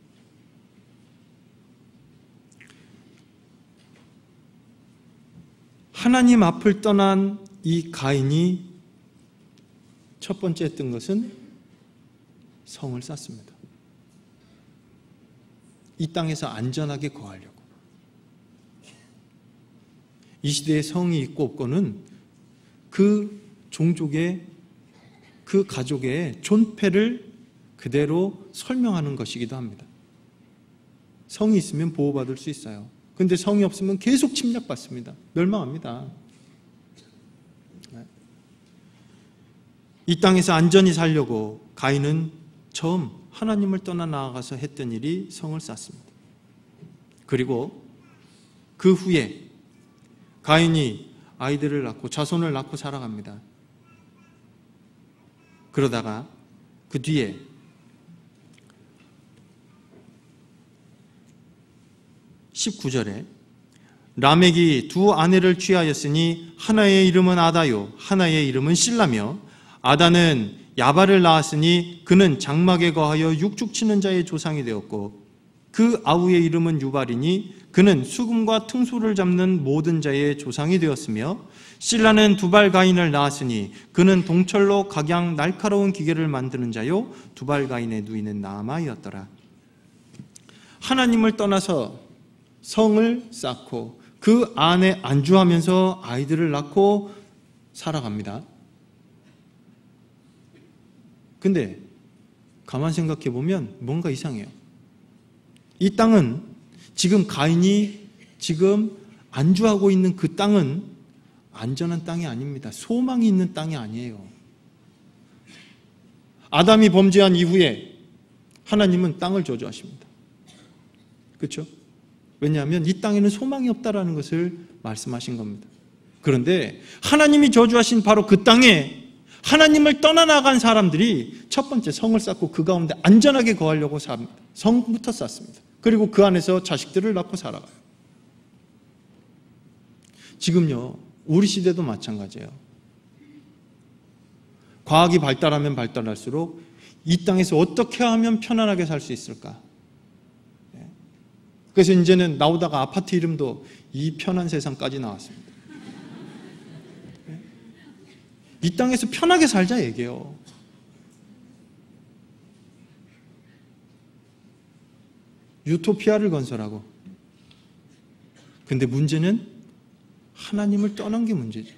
하나님 앞을 떠난 이 가인이 첫 번째 했던 것은 성을 쌓습니다. 이 땅에서 안전하게 거하려고. 이 시대에 성이 있고 없고는 그 종족의, 그 가족의 존폐를 그대로 설명하는 것이기도 합니다. 성이 있으면 보호받을 수 있어요. 근데 성이 없으면 계속 침략받습니다. 멸망합니다. 이 땅에서 안전히 살려고 가인은 처음 하나님을 떠나 나아가서 했던 일이 성을 쌓습니다. 그리고 그 후에 가인이 아이들을 낳고 자손을 낳고 살아갑니다. 그러다가 그 뒤에 19절에 라멕이 두 아내를 취하였으니 하나의 이름은 아다요 하나의 이름은 실라며 아다는 야발을 낳았으니 그는 장막에 거하여 육축치는 자의 조상이 되었고 그 아우의 이름은 유발이니 그는 수금과 퉁소를 잡는 모든 자의 조상이 되었으며 실라는 두발 가인을 낳았으니 그는 동철로 각양 날카로운 기계를 만드는 자요 두발 가인의 누이는 나아마이었더라. 하나님을 떠나서 성을 쌓고 그 안에 안주하면서 아이들을 낳고 살아갑니다. 근데 가만 생각해 보면 뭔가 이상해요. 이 땅은 지금 가인이 지금 안주하고 있는 그 땅은 안전한 땅이 아닙니다. 소망이 있는 땅이 아니에요. 아담이 범죄한 이후에 하나님은 땅을 저주하십니다. 그렇죠? 왜냐하면 이 땅에는 소망이 없다라는 것을 말씀하신 겁니다. 그런데 하나님이 저주하신 바로 그 땅에 하나님을 떠나나간 사람들이 첫 번째 성을 쌓고 그 가운데 안전하게 거하려고 삽니다. 성부터 쌓습니다. 그리고 그 안에서 자식들을 낳고 살아가요. 지금요, 우리 시대도 마찬가지예요. 과학이 발달하면 발달할수록 이 땅에서 어떻게 하면 편안하게 살 수 있을까? 그래서 이제는 나오다가 아파트 이름도 이 편한 세상까지 나왔습니다. 이 땅에서 편하게 살자 얘기해요. 유토피아를 건설하고. 근데 문제는 하나님을 떠난 게 문제죠.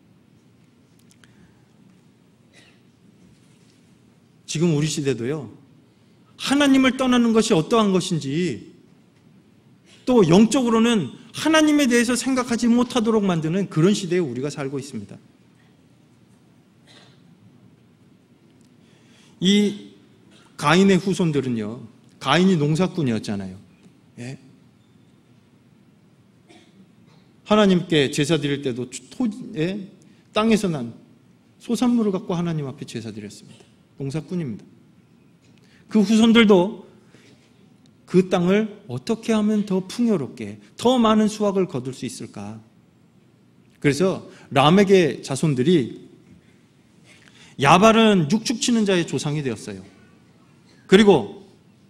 지금 우리 시대도요, 하나님을 떠나는 것이 어떠한 것인지, 또 영적으로는 하나님에 대해서 생각하지 못하도록 만드는 그런 시대에 우리가 살고 있습니다. 이 가인의 후손들은요, 가인이 농사꾼이었잖아요. 예? 하나님께 제사 드릴 때도 땅에서 난 소산물을 갖고 하나님 앞에 제사 드렸습니다. 농사꾼입니다. 그 후손들도 그 땅을 어떻게 하면 더 풍요롭게, 더 많은 수확을 거둘 수 있을까? 그래서 람에게 자손들이 야발은 육축치는 자의 조상이 되었어요. 그리고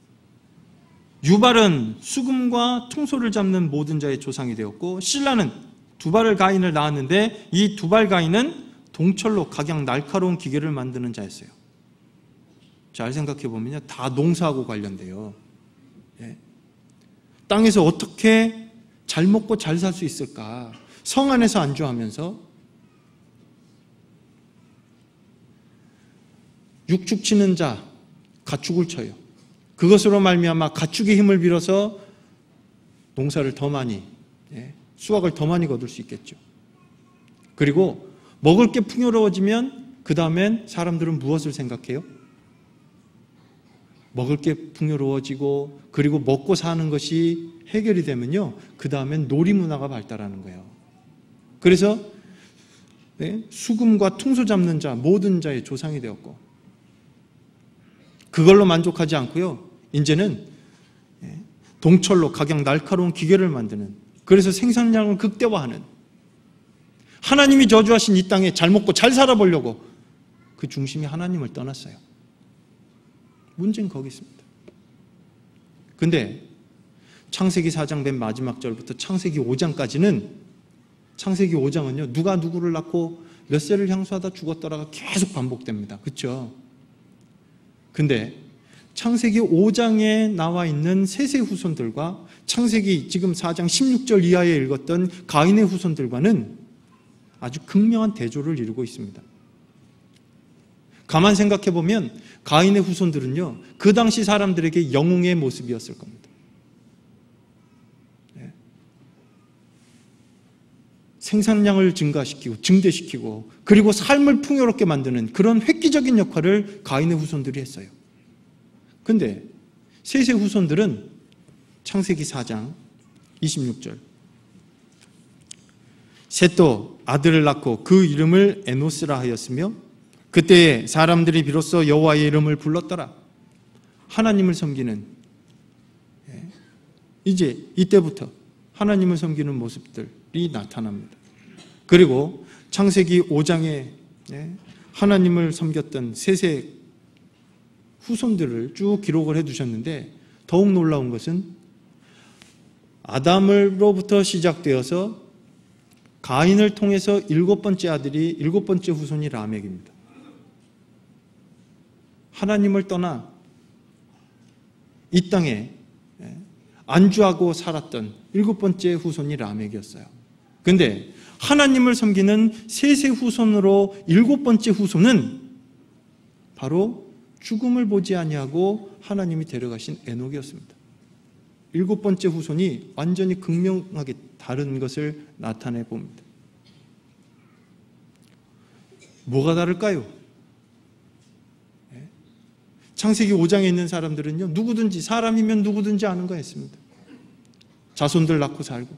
유발은 수금과 통소를 잡는 모든 자의 조상이 되었고, 실라는 두발 가인을 낳았는데 이 두발 가인은 동철로 각양 날카로운 기계를 만드는 자였어요. 잘 생각해 보면요, 다 농사하고 관련돼요. 예. 땅에서 어떻게 잘 먹고 잘 살 수 있을까? 성 안에서 안주하면서 육축치는 자 가축을 쳐요. 그것으로 말미암아 가축의 힘을 빌어서 농사를 더 많이, 수확을 더 많이 거둘 수 있겠죠. 그리고 먹을 게 풍요로워지면 그 다음엔 사람들은 무엇을 생각해요? 먹을 게 풍요로워지고, 그리고 먹고 사는 것이 해결이 되면요, 그 다음엔 놀이문화가 발달하는 거예요. 그래서 수금과 퉁소 잡는 자 모든 자의 조상이 되었고, 그걸로 만족하지 않고요, 이제는 동철로 각양 날카로운 기계를 만드는, 그래서 생산량을 극대화하는, 하나님이 저주하신 이 땅에 잘 먹고 잘 살아보려고 그 중심이 하나님을 떠났어요. 문제는 거기 있습니다. 근데 창세기 4장 맨 마지막 절부터 창세기 5장까지는, 창세기 5장은요, 누가 누구를 낳고 몇 세를 향수하다 죽었더라가 계속 반복됩니다. 그렇죠? 근데 창세기 5장에 나와 있는 셋의 후손들과 창세기 지금 4장 16절 이하에 읽었던 가인의 후손들과는 아주 극명한 대조를 이루고 있습니다. 가만 생각해 보면 가인의 후손들은요, 그 당시 사람들에게 영웅의 모습이었을 겁니다. 생산량을 증가시키고 증대시키고, 그리고 삶을 풍요롭게 만드는 그런 획기적인 역할을 가인의 후손들이 했어요. 근데 셋의 후손들은 창세기 4장 26절, 셋도 아들을 낳고 그 이름을 에노스라 하였으며 그때에 사람들이 비로소 여호와의 이름을 불렀더라. 하나님을 섬기는, 이제 이때부터 하나님을 섬기는 모습들이 나타납니다. 그리고 창세기 5장에 하나님을 섬겼던 셋의 후손들을 쭉 기록을 해두셨는데, 더욱 놀라운 것은 아담으로부터 시작되어서 가인을 통해서 7번째 아들이, 7번째 후손이 라멕입니다. 하나님을 떠나 이 땅에 안주하고 살았던 7번째 후손이 라멕이었어요. 근데 하나님을 섬기는 셋의 후손으로 7번째 후손은 바로 죽음을 보지 아니하고 하나님이 데려가신 에녹이었습니다. 7번째 후손이 완전히 극명하게 다른 것을 나타내 봅니다. 뭐가 다를까요? 창세기 5장에 있는 사람들은요, 누구든지, 사람이면 누구든지 아는 거였습니다. 자손들 낳고 살고.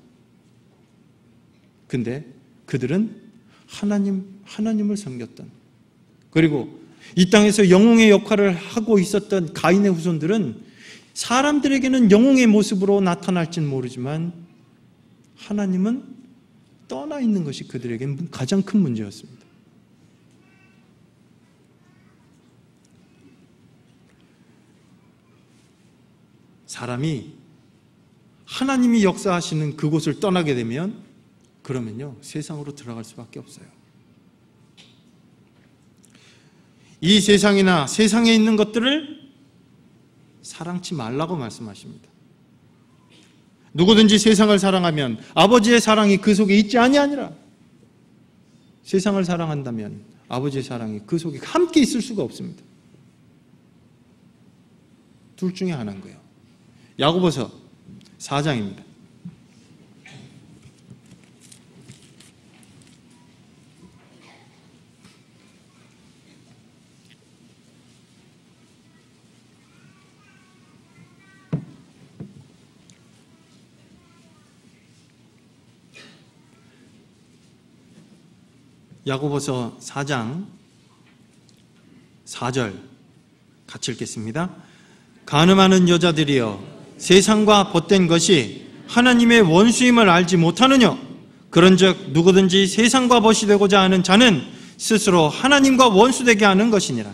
근데 그들은 하나님을 섬겼던, 그리고 이 땅에서 영웅의 역할을 하고 있었던 가인의 후손들은 사람들에게는 영웅의 모습으로 나타날지는 모르지만 하나님은 떠나 있는 것이 그들에게는 가장 큰 문제였습니다. 사람이 하나님이 역사하시는 그곳을 떠나게 되면, 그러면요, 세상으로 들어갈 수밖에 없어요. 이 세상이나 세상에 있는 것들을 사랑치 말라고 말씀하십니다. 누구든지 세상을 사랑하면 아버지의 사랑이 그 속에 있지 아니하니라. 세상을 사랑한다면 아버지의 사랑이 그 속에 함께 있을 수가 없습니다. 둘 중에 하나인 거예요. 야고보서 4장입니다. 야고보서 4장 4절 같이 읽겠습니다. 간음하는 여자들이여 세상과 벗된 것이 하나님의 원수임을 알지 못하느냐? 그런즉 누구든지 세상과 벗이 되고자 하는 자는 스스로 하나님과 원수되게 하는 것이니라.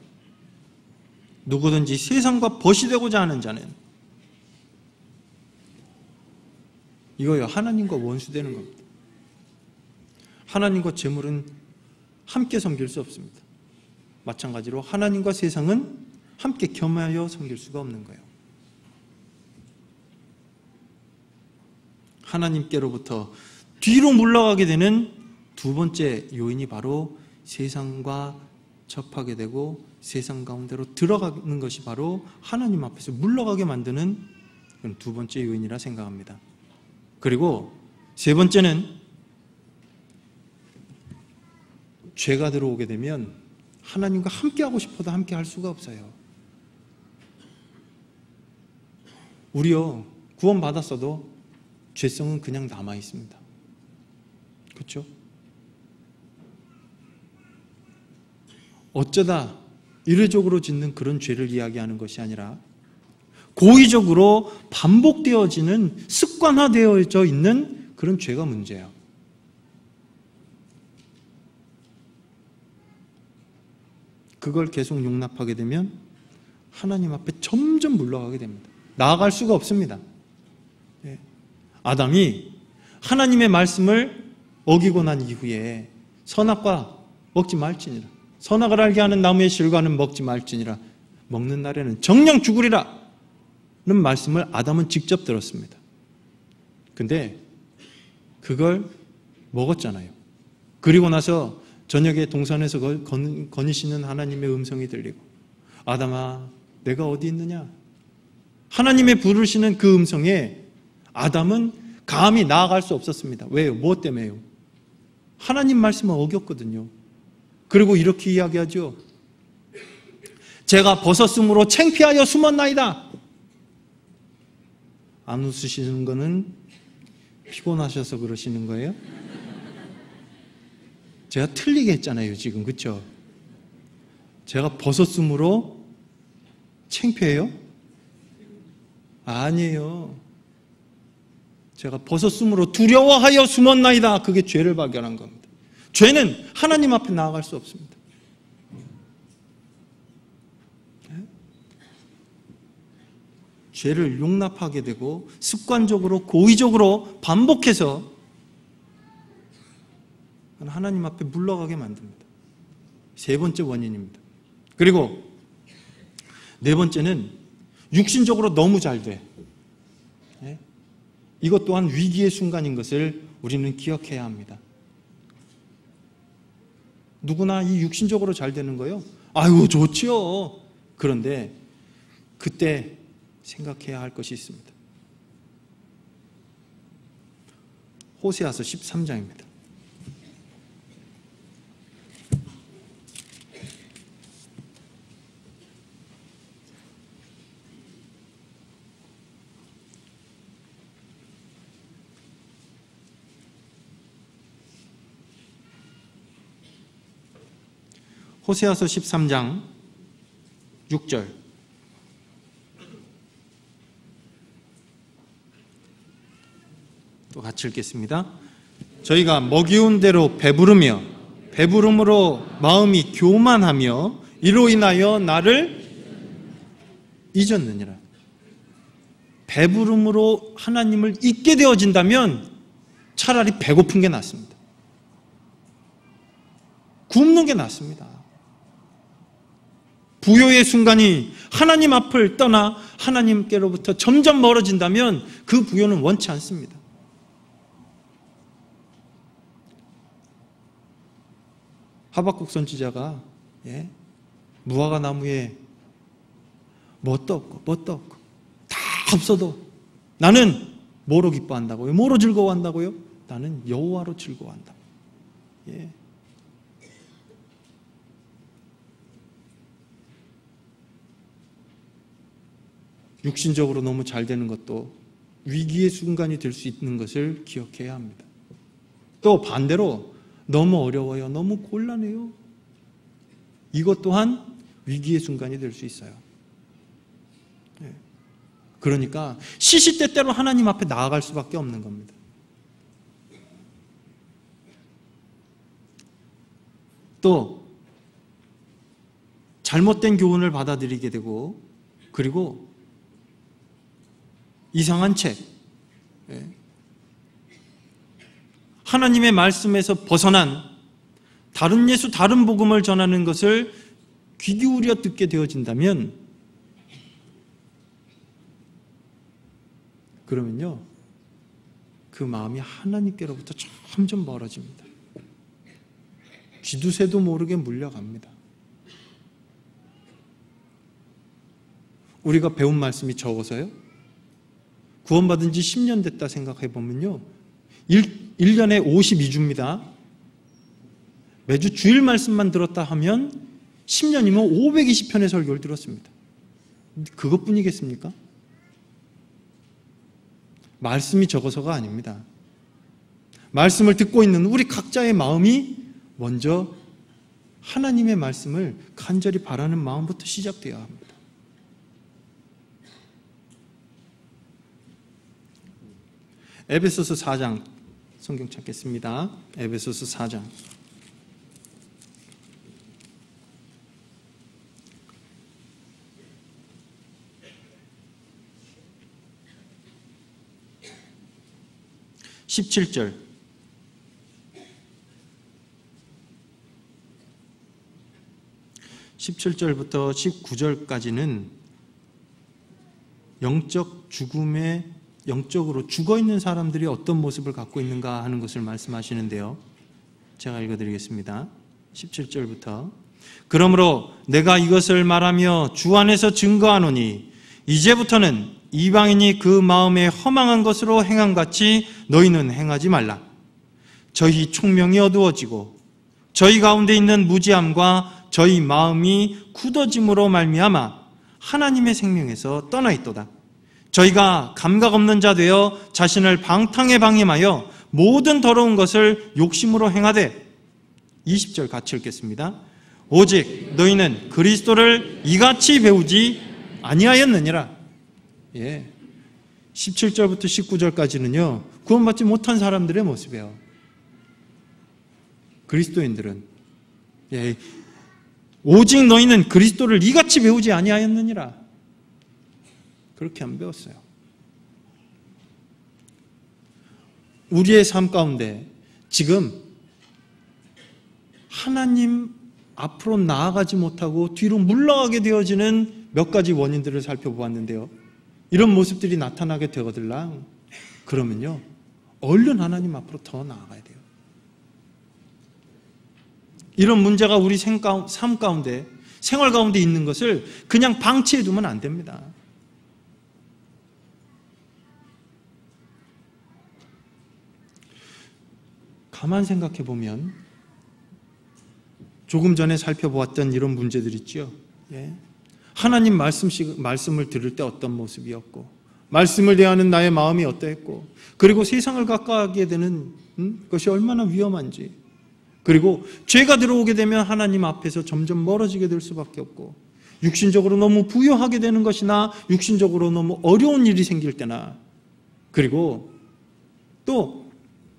누구든지 세상과 벗이 되고자 하는 자는 이거요, 하나님과 원수되는 겁니다. 하나님과 재물은 함께 섬길 수 없습니다. 마찬가지로 하나님과 세상은 함께 겸하여 섬길 수가 없는 거예요. 하나님께로부터 뒤로 물러가게 되는 두 번째 요인이 바로 세상과 접하게 되고 세상 가운데로 들어가는 것이 바로 하나님 앞에서 물러가게 만드는 두 번째 요인이라 생각합니다. 그리고 세 번째는 죄가 들어오게 되면 하나님과 함께하고 싶어도 함께할 수가 없어요. 우리요, 구원받았어도 죄성은 그냥 남아있습니다. 그렇죠? 어쩌다 일회적으로 짓는 그런 죄를 이야기하는 것이 아니라 고의적으로 반복되어지는 습관화되어져 있는 그런 죄가 문제예요. 그걸 계속 용납하게 되면 하나님 앞에 점점 물러가게 됩니다. 나아갈 수가 없습니다. 아담이 하나님의 말씀을 어기고 난 이후에 선악과 먹지 말지니라. 선악을 알게 하는 나무의 실과는 먹지 말지니라. 먹는 날에는 정녕 죽으리라 는 말씀을 아담은 직접 들었습니다. 근데 그걸 먹었잖아요. 그리고 나서 저녁에 동산에서 거니시는 하나님의 음성이 들리고 아담아 내가 어디 있느냐? 하나님의 부르시는 그 음성에 아담은 감히 나아갈 수 없었습니다. 왜요? 무엇 때문에요? 하나님 말씀을 어겼거든요. 그리고 이렇게 이야기하죠. 제가 벗었으므로 창피하여 숨었나이다. 안 웃으시는 거는 피곤하셔서 그러시는 거예요? 제가 틀리게 했잖아요, 지금. 그렇죠? 제가 벗었으므로 창피해요? 아니에요. 제가 벗었으므로 두려워하여 숨었나이다. 그게 죄를 발견한 겁니다. 죄는 하나님 앞에 나아갈 수 없습니다. 죄를 용납하게 되고 습관적으로 고의적으로 반복해서 하나님 앞에 물러가게 만듭니다. 세 번째 원인입니다. 그리고 네 번째는 육신적으로 너무 잘 돼. 이것 또한 위기의 순간인 것을 우리는 기억해야 합니다. 누구나 이 육신적으로 잘 되는 거요. 아유 좋지요. 그런데 그때 생각해야 할 것이 있습니다. 호세아서 13장입니다. 호세아서 13장 6절 또 같이 읽겠습니다. 저희가 먹이운 대로 배부르며 배부름으로 마음이 교만하며 이로 인하여 나를 잊었느니라. 배부름으로 하나님을 잊게 되어진다면 차라리 배고픈 게 낫습니다. 굶는 게 낫습니다. 부요의 순간이 하나님 앞을 떠나 하나님께로부터 점점 멀어진다면 그 부요는 원치 않습니다. 하박국 선지자가 무화과 나무에 뭣도 없고 다 없어도 나는 뭐로 기뻐한다고요? 뭐로 즐거워한다고요? 나는 여호와로 즐거워한다. 육신적으로 너무 잘 되는 것도 위기의 순간이 될 수 있는 것을 기억해야 합니다. 또 반대로 너무 어려워요, 너무 곤란해요, 이것 또한 위기의 순간이 될 수 있어요. 그러니까 시시때때로 하나님 앞에 나아갈 수밖에 없는 겁니다. 또 잘못된 교훈을 받아들이게 되고, 그리고 이상한 책, 하나님의 말씀에서 벗어난 다른 예수, 다른 복음을 전하는 것을 귀 기울여 듣게 되어진다면, 그러면요, 그 마음이 하나님께로부터 점점 멀어집니다. 쥐두새도 모르게 물려갑니다. 우리가 배운 말씀이 적어서요, 구원받은 지 10년 됐다 생각해 보면요, 1년에 52주입니다. 매주 주일 말씀만 들었다 하면 10년이면 520편의 설교를 들었습니다. 그것뿐이겠습니까? 말씀이 적어서가 아닙니다. 말씀을 듣고 있는 우리 각자의 마음이 먼저 하나님의 말씀을 간절히 바라는 마음부터 시작되어야 합니다. 에베소서 4장 성경 찾겠습니다. 에베소서 4장. (17절) 17절부터 19절까지는 영적 죽음의, 영적으로 죽어있는 사람들이 어떤 모습을 갖고 있는가 하는 것을 말씀하시는데요, 제가 읽어드리겠습니다. 17절부터 그러므로 내가 이것을 말하며 주 안에서 증거하노니 이제부터는 이방인이 그 마음에 허망한 것으로 행함같이 너희는 행하지 말라. 저희 총명이 어두워지고 저희 가운데 있는 무지함과 저희 마음이 굳어짐으로 말미암아 하나님의 생명에서 떠나 있도다. 저희가 감각 없는 자 되어 자신을 방탕에 방임하여 모든 더러운 것을 욕심으로 행하되, 20절 같이 읽겠습니다. 오직 너희는 그리스도를 이같이 배우지 아니하였느니라. 17절부터 19절까지는요, 구원받지 못한 사람들의 모습이에요. 그리스도인들은 오직 너희는 그리스도를 이같이 배우지 아니하였느니라. 그렇게 안 배웠어요. 우리의 삶 가운데 지금 하나님 앞으로 나아가지 못하고 뒤로 물러가게 되어지는 몇 가지 원인들을 살펴보았는데요, 이런 모습들이 나타나게 되거들랑 그러면요, 얼른 하나님 앞으로 더 나아가야 돼요. 이런 문제가 우리 삶 가운데, 생활 가운데 있는 것을 그냥 방치해 두면 안 됩니다. 가만 생각해 보면 조금 전에 살펴보았던 이런 문제들 있죠. 하나님 말씀을 들을 때 어떤 모습이었고, 말씀을 대하는 나의 마음이 어떠했고, 그리고 세상을 가까이하게 되는 것이 얼마나 위험한지, 그리고 죄가 들어오게 되면 하나님 앞에서 점점 멀어지게 될 수밖에 없고, 육신적으로 너무 부유하게 되는 것이나 육신적으로 너무 어려운 일이 생길 때나, 그리고 또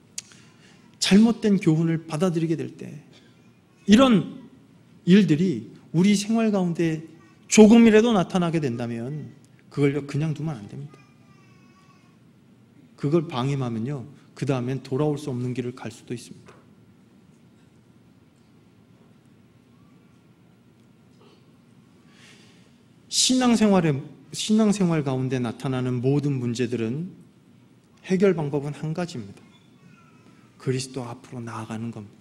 잘못된 교훈을 받아들이게 될 때, 이런 일들이 우리 생활 가운데 조금이라도 나타나게 된다면 그걸 그냥 두면 안 됩니다. 그걸 방임하면요, 그 다음엔 돌아올 수 없는 길을 갈 수도 있습니다. 신앙생활 가운데 나타나는 모든 문제들은 해결 방법은 한 가지입니다. 그리스도 앞으로 나아가는 겁니다.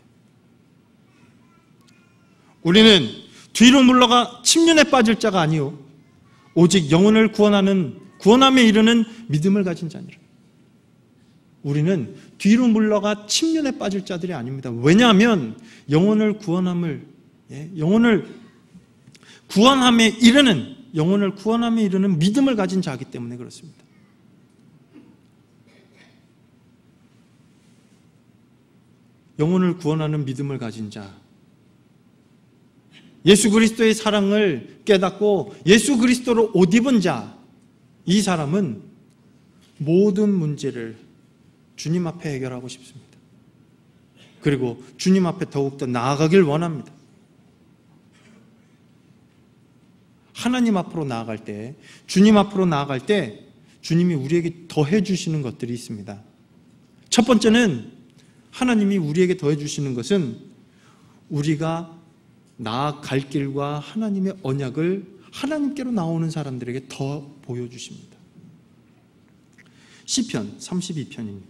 우리는 뒤로 물러가 침륜에 빠질 자가 아니요 오직 영혼을 구원함에 이르는 믿음을 가진 자니라. 우리는 뒤로 물러가 침륜에 빠질 자들이 아닙니다. 왜냐하면 영혼을 구원함에 이르는 믿음을 가진 자이기 때문에 그렇습니다. 영혼을 구원하는 믿음을 가진 자, 예수 그리스도의 사랑을 깨닫고 예수 그리스도로 옷 입은 자, 이 사람은 모든 문제를 주님 앞에 해결하고 싶습니다. 그리고 주님 앞에 더욱더 나아가길 원합니다. 하나님 앞으로 나아갈 때, 주님 앞으로 나아갈 때 주님이 우리에게 더해 주시는 것들이 있습니다. 첫 번째는 하나님이 우리에게 더해 주시는 것은 우리가 나아갈 길과 하나님의 언약을 하나님께로 나오는 사람들에게 더 보여주십니다. 시편 32편입니다.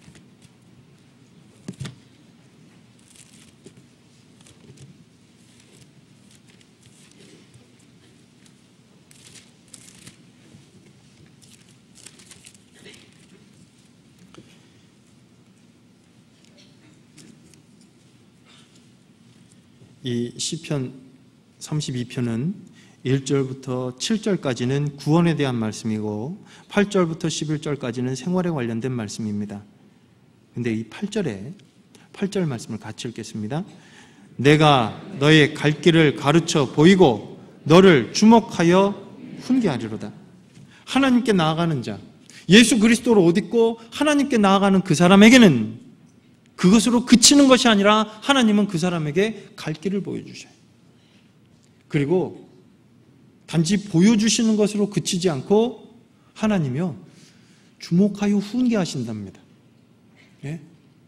이 시편 32편은 1절부터 7절까지는 구원에 대한 말씀이고 8절부터 11절까지는 생활에 관련된 말씀입니다. 근데 이 8절 말씀을 같이 읽겠습니다. 내가 너의 갈 길을 가르쳐 보이고 너를 주목하여 훈계하리로다. 하나님께 나아가는 자, 예수 그리스도로 옷 입고 하나님께 나아가는 그 사람에게는 그것으로 그치는 것이 아니라 하나님은 그 사람에게 갈 길을 보여주셔요. 그리고 단지 보여주시는 것으로 그치지 않고 하나님이요 주목하여 훈계하신답니다. 예?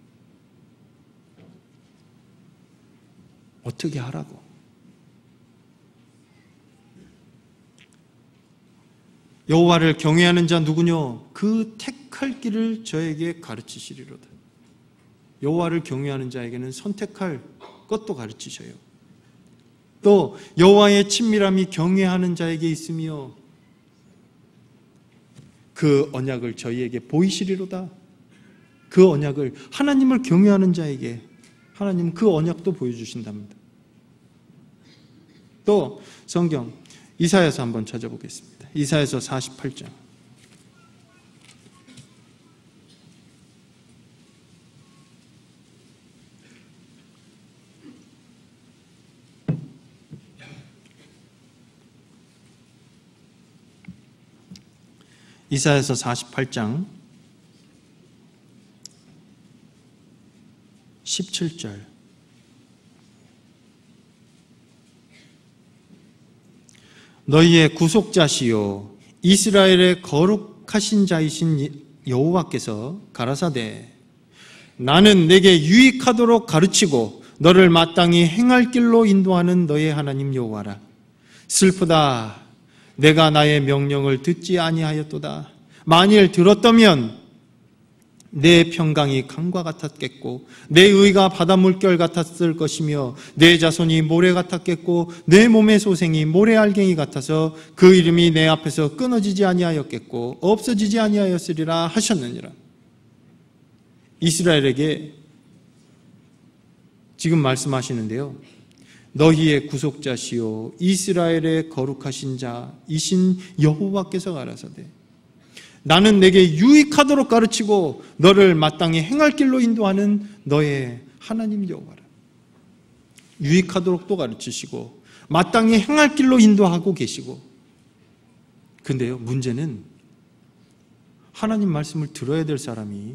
어떻게 하라고? 여호와를 경외하는 자 누구뇨? 그 택할 길을 저에게 가르치시리로다. 여호와를 경외하는 자에게는 선택할 것도 가르치셔요. 또 여호와의 친밀함이 경외하는 자에게 있으며 그 언약을 저희에게 보이시리로다. 그 언약을 하나님을 경외하는 자에게 하나님은 그 언약도 보여주신답니다. 또 성경 이사야서 한번 찾아보겠습니다. 이사야서 48장. 이사야서 48장 17절. 너희의 구속자시요 이스라엘의 거룩하신 자이신 여호와께서 가라사대 나는 내게 유익하도록 가르치고 너를 마땅히 행할 길로 인도하는 너의 하나님 여호와라. 슬프다. 내가 나의 명령을 듣지 아니하였도다. 만일 들었다면 내 평강이 강과 같았겠고 내 의가 바다 물결 같았을 것이며 내 자손이 모래 같았겠고 내 몸의 소생이 모래알갱이 같아서 그 이름이 내 앞에서 끊어지지 아니하였겠고 없어지지 아니하였으리라 하셨느니라. 이스라엘에게 지금 말씀하시는데요. 너희의 구속자시요 이스라엘의 거룩하신 자이신 여호와께서 가라사대 나는 내게 유익하도록 가르치고 너를 마땅히 행할 길로 인도하는 너의 하나님 여호와라. 유익하도록도 가르치시고 마땅히 행할 길로 인도하고 계시고, 근데요 문제는 하나님 말씀을 들어야 될 사람이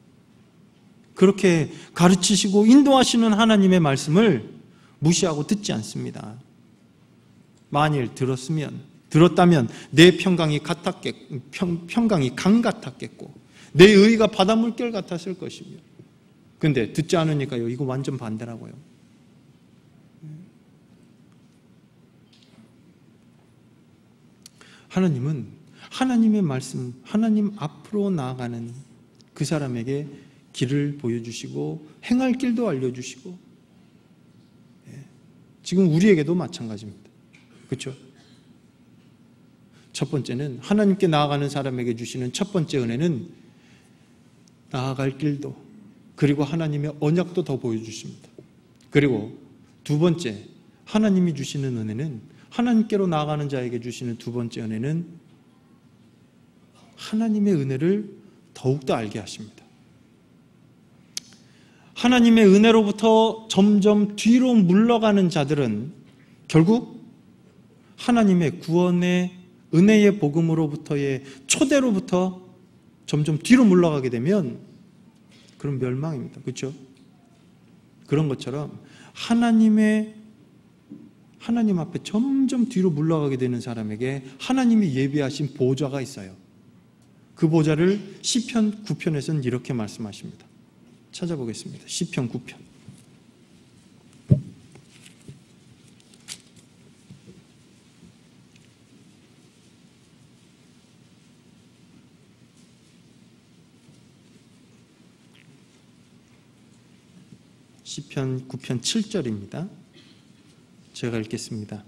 그렇게 가르치시고 인도하시는 하나님의 말씀을 무시하고 듣지 않습니다. 만일 들었다면 내 평강이 강 같았겠고 내 의가 바다 물결 같았을 것이며, 근데 듣지 않으니까요 이거 완전 반대라고요. 하나님은 하나님의 말씀, 하나님 앞으로 나아가는 그 사람에게 길을 보여주시고 행할 길도 알려주시고, 지금 우리에게도 마찬가지입니다. 그렇죠? 첫 번째는 하나님께 나아가는 사람에게 주시는 첫 번째 은혜는 나아갈 길도, 그리고 하나님의 언약도 더 보여주십니다. 그리고 두 번째, 하나님이 주시는 은혜는, 하나님께로 나아가는 자에게 주시는 두 번째 은혜는 하나님의 은혜를 더욱더 알게 하십니다. 하나님의 은혜로부터 점점 뒤로 물러가는 자들은 결국 하나님의 구원의 은혜의 복음으로부터의 초대로부터 점점 뒤로 물러가게 되면 그런 멸망입니다. 그렇죠? 그런 것처럼 하나님 앞에 점점 뒤로 물러가게 되는 사람에게 하나님이 예비하신 보좌가 있어요. 그 보좌를 시편 9편에서는 이렇게 말씀하십니다. 찾아보겠습니다. 시편 9편. 시편 9편 7절입니다. 제가 읽겠습니다.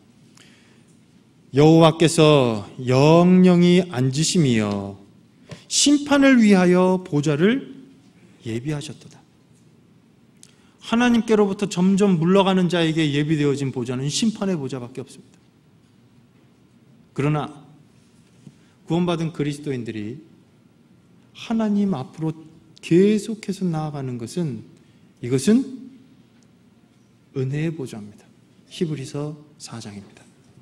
여호와께서 영영히 앉으심이여 심판을 위하여 보좌를 예비하셨도다. 하나님께로부터 점점 물러가는 자에게 예비되어진 보좌는 심판의 보좌밖에 없습니다. 그러나 구원받은 그리스도인들이 하나님 앞으로 계속해서 나아가는 이것은 은혜의 보좌입니다. 히브리서 4장입니다.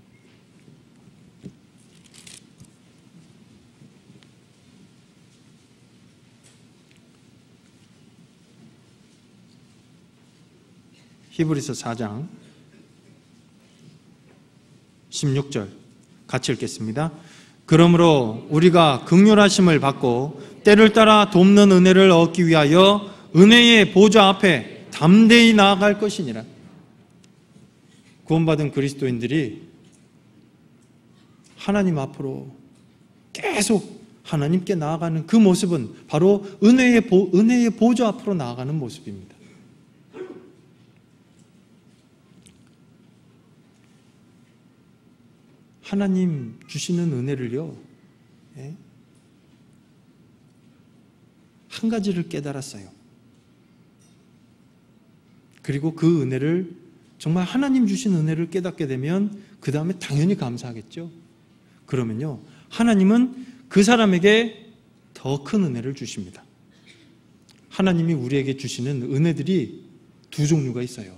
히브리서 4장 16절 같이 읽겠습니다. 그러므로 우리가 긍휼하심을 받고 때를 따라 돕는 은혜를 얻기 위하여 은혜의 보좌 앞에 담대히 나아갈 것이니라. 구원받은 그리스도인들이 하나님 앞으로 계속 하나님께 나아가는 그 모습은 바로 은혜의 보좌 앞으로 나아가는 모습입니다. 하나님 주시는 은혜를요, 한 가지를 깨달았어요. 그리고 그 은혜를, 정말 하나님 주신 은혜를 깨닫게 되면 그 다음에 당연히 감사하겠죠. 그러면요, 하나님은 그 사람에게 더 큰 은혜를 주십니다. 하나님이 우리에게 주시는 은혜들이 두 종류가 있어요.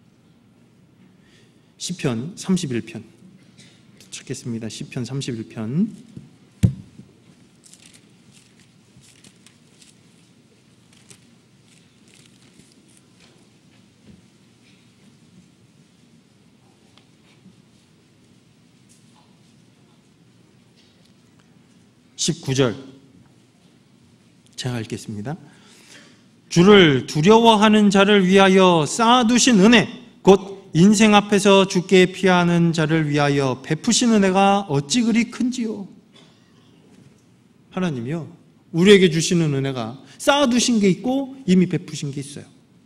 시편 31편 찾겠습니다. 시편 31편 19절 제가 읽겠습니다. 주를 두려워하는 자를 위하여 쌓아두신 은혜, 곧 인생 앞에서 주께 피하는 자를 위하여 베푸신 은혜가 어찌 그리 큰지요. 하나님이요, 우리에게 주시는 은혜가 쌓아두신 게 있고 이미 베푸신 게 있어요.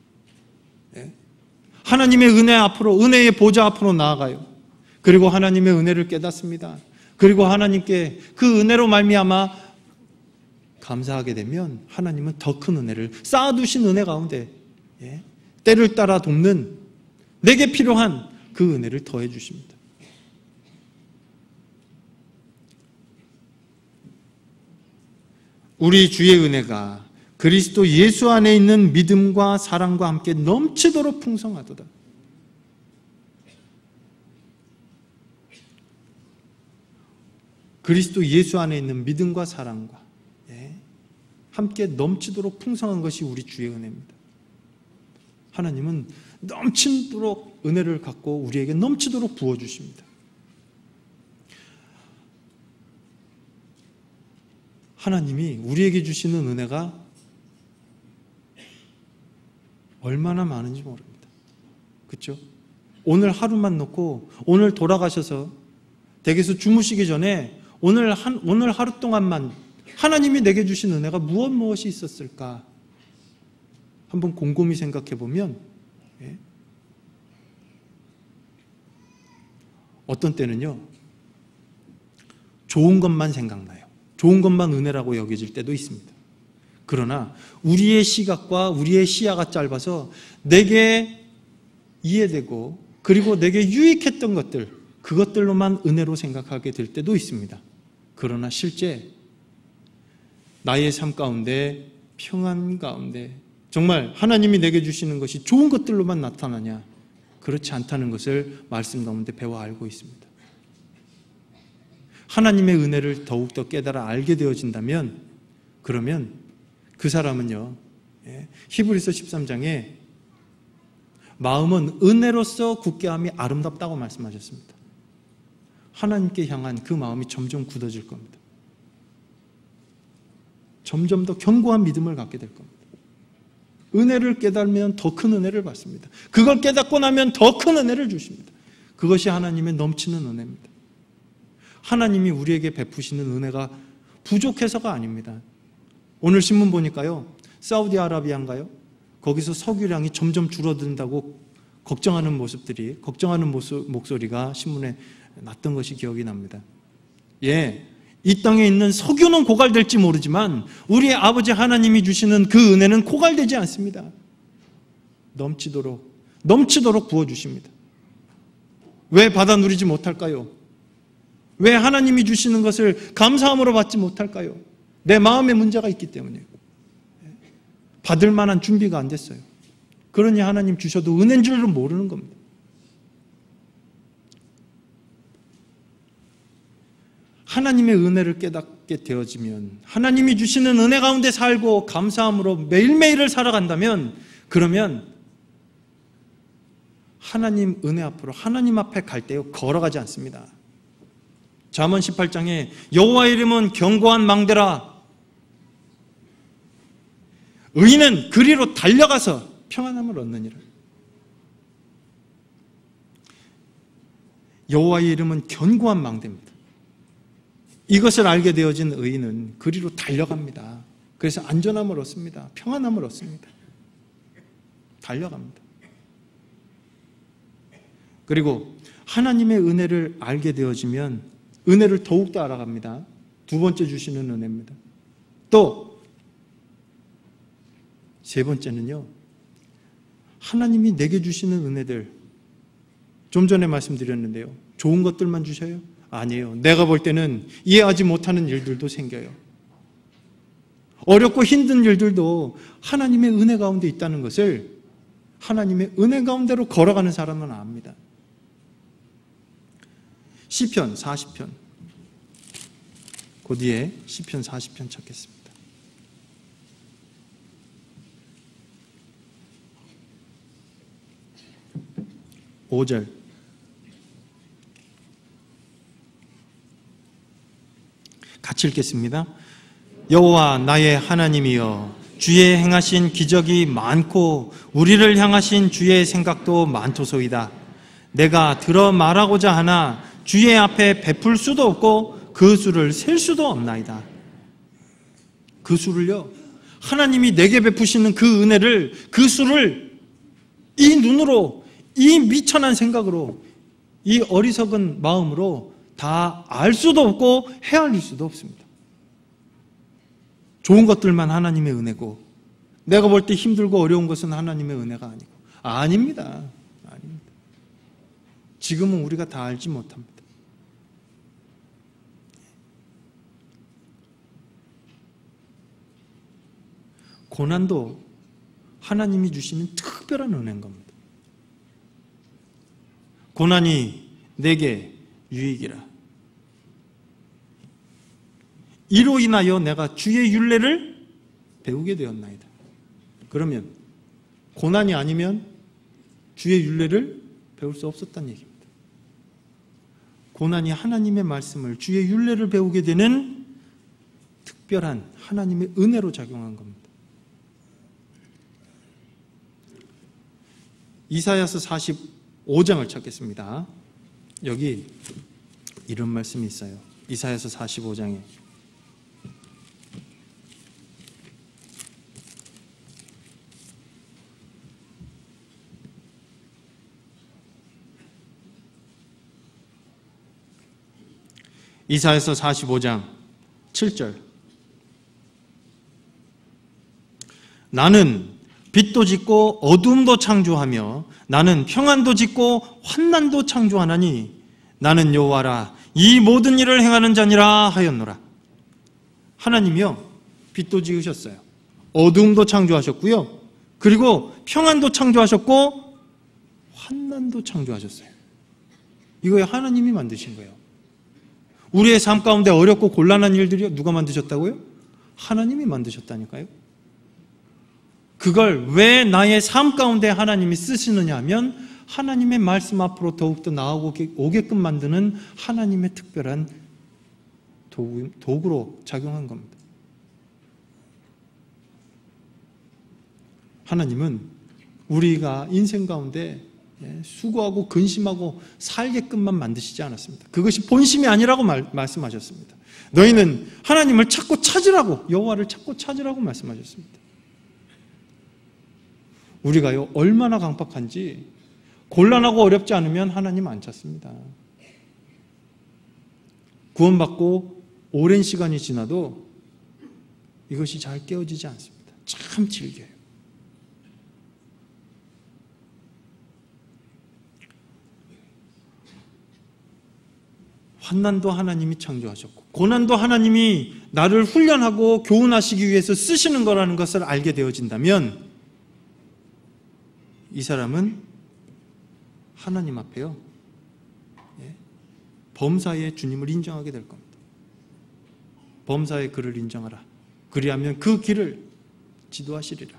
하나님의 은혜 앞으로, 은혜의 보좌 앞으로 나아가요. 그리고 하나님의 은혜를 깨닫습니다. 그리고 하나님께 그 은혜로 말미암아 감사하게 되면 하나님은 더 큰 은혜를, 쌓아두신 은혜 가운데 때를 따라 돕는, 내게 필요한 그 은혜를 더해 주십니다. 우리 주의 은혜가 그리스도 예수 안에 있는 믿음과 사랑과 함께 넘치도록 풍성하도다. 그리스도 예수 안에 있는 믿음과 사랑과 함께 넘치도록 풍성한 것이 우리 주의 은혜입니다. 하나님은 넘치도록 은혜를 갖고 우리에게 넘치도록 부어주십니다. 하나님이 우리에게 주시는 은혜가 얼마나 많은지 모릅니다. 그렇죠? 오늘 하루만 놓고 오늘 돌아가셔서 댁에서 주무시기 전에 오늘 하루 동안만 하나님이 내게 주신 은혜가 무엇이 있었을까? 한번 곰곰이 생각해 보면 어떤 때는요, 좋은 것만 생각나요. 좋은 것만 은혜라고 여겨질 때도 있습니다. 그러나 우리의 시각과 우리의 시야가 짧아서 내게 이해되고 그리고 내게 유익했던 것들, 그것들로만 은혜로 생각하게 될 때도 있습니다. 그러나 실제 나의 삶 가운데, 평안 가운데 정말 하나님이 내게 주시는 것이 좋은 것들로만 나타나냐? 그렇지 않다는 것을 말씀 가운데 배워 알고 있습니다. 하나님의 은혜를 더욱더 깨달아 알게 되어진다면, 그러면 그 사람은요, 히브리서 13장에 마음은 은혜로서 굳게함이 아름답다고 말씀하셨습니다. 하나님께 향한 그 마음이 점점 굳어질 겁니다. 점점 더 견고한 믿음을 갖게 될 겁니다. 은혜를 깨달으면 더 큰 은혜를 받습니다. 그걸 깨닫고 나면 더 큰 은혜를 주십니다. 그것이 하나님의 넘치는 은혜입니다. 하나님이 우리에게 베푸시는 은혜가 부족해서가 아닙니다. 오늘 신문 보니까요, 사우디아라비아인가요? 거기서 석유량이 점점 줄어든다고 걱정하는 목소리가 신문에 났던 것이 기억이 납니다. 이 땅에 있는 석유는 고갈될지 모르지만 우리의 아버지 하나님이 주시는 그 은혜는 고갈되지 않습니다. 넘치도록 부어주십니다. 왜 받아 누리지 못할까요? 왜 하나님이 주시는 것을 감사함으로 받지 못할까요? 내 마음에 문제가 있기 때문이에요. 받을 만한 준비가 안 됐어요. 그러니 하나님 주셔도 은혜인 줄은 모르는 겁니다. 하나님의 은혜를 깨닫게 되어지면, 하나님이 주시는 은혜 가운데 살고 감사함으로 매일매일을 살아간다면, 그러면 하나님 은혜 앞으로, 하나님 앞에 갈 때 걸어가지 않습니다. 잠언 18장에 여호와의 이름은 견고한 망대라, 의인은 그리로 달려가서 평안함을 얻느니라. 여호와의 이름은 견고한 망대입니다. 이것을 알게 되어진 의인은 그리로 달려갑니다. 그래서 안전함을 얻습니다. 평안함을 얻습니다. 달려갑니다. 그리고 하나님의 은혜를 알게 되어지면 은혜를 더욱더 알아갑니다. 두 번째 주시는 은혜입니다. 또 세 번째는요, 하나님이 내게 주시는 은혜들, 좀 전에 말씀드렸는데요, 좋은 것들만 주셔요? 아니에요. 내가 볼 때는 이해하지 못하는 일들도 생겨요. 어렵고 힘든 일들도 하나님의 은혜 가운데 있다는 것을 하나님의 은혜 가운데로 걸어가는 사람은 압니다. 시편 40편, 그 뒤에 시편 40편 찾겠습니다. 5절, 같이 읽겠습니다. 여호와 나의 하나님이여, 주의 행하신 기적이 많고 우리를 향하신 주의 생각도 많도소이다. 내가 들어 말하고자 하나 주의 앞에 베풀 수도 없고 그 수를 셀 수도 없나이다. 그 수를요, 하나님이 내게 베푸시는 그 은혜를, 그 수를 이 눈으로, 이 미천한 생각으로, 이 어리석은 마음으로 다 알 수도 없고 헤아릴 수도 없습니다. 좋은 것들만 하나님의 은혜고, 내가 볼 때 힘들고 어려운 것은 하나님의 은혜가 아니고, 아닙니다. 지금은 우리가 다 알지 못합니다. 고난도 하나님이 주시는 특별한 은혜인 겁니다. 고난이 내게 유익이라. 이로 인하여 내가 주의 율례를 배우게 되었나이다. 그러면 고난이 아니면 주의 율례를 배울 수 없었다는 얘기입니다. 고난이 하나님의 말씀을, 주의 율례를 배우게 되는 특별한 하나님의 은혜로 작용한 겁니다. 이사야서 45장을 찾겠습니다. 여기 이런 말씀이 있어요. 이사야서 45장에 이사야서 45장 7절 나는 빛도 짓고 어둠도 창조하며 나는 평안도 짓고 환난도 창조하나니 나는 여호와라 이 모든 일을 행하는 자니라 하였노라. 하나님이요 빛도 지으셨어요. 어둠도 창조하셨고요. 그리고 평안도 창조하셨고 환난도 창조하셨어요. 이거 하나님이 만드신 거예요. 우리의 삶 가운데 어렵고 곤란한 일들이요 누가 만드셨다고요? 하나님이 만드셨다니까요. 그걸 왜 나의 삶 가운데 하나님이 쓰시느냐 하면 하나님의 말씀 앞으로 더욱더 나아오게끔 만드는 하나님의 특별한 도구로 작용한 겁니다. 하나님은 우리가 인생 가운데 수고하고 근심하고 살게끔만 만드시지 않았습니다. 그것이 본심이 아니라고 말씀하셨습니다. 너희는 하나님을 찾고 찾으라고, 여호와를 찾고 찾으라고 말씀하셨습니다. 우리가요 얼마나 강팍한지 곤란하고 어렵지 않으면 하나님 안 찾습니다. 구원받고 오랜 시간이 지나도 이것이 잘 깨어지지 않습니다. 참 질겨요. 환난도 하나님이 창조하셨고 고난도 하나님이 나를 훈련하고 교훈하시기 위해서 쓰시는 거라는 것을 알게 되어진다면 이 사람은 하나님 앞에요 범사의 주님을 인정하게 될 겁니다. 범사의 그를 인정하라. 그리하면 그 길을 지도하시리라.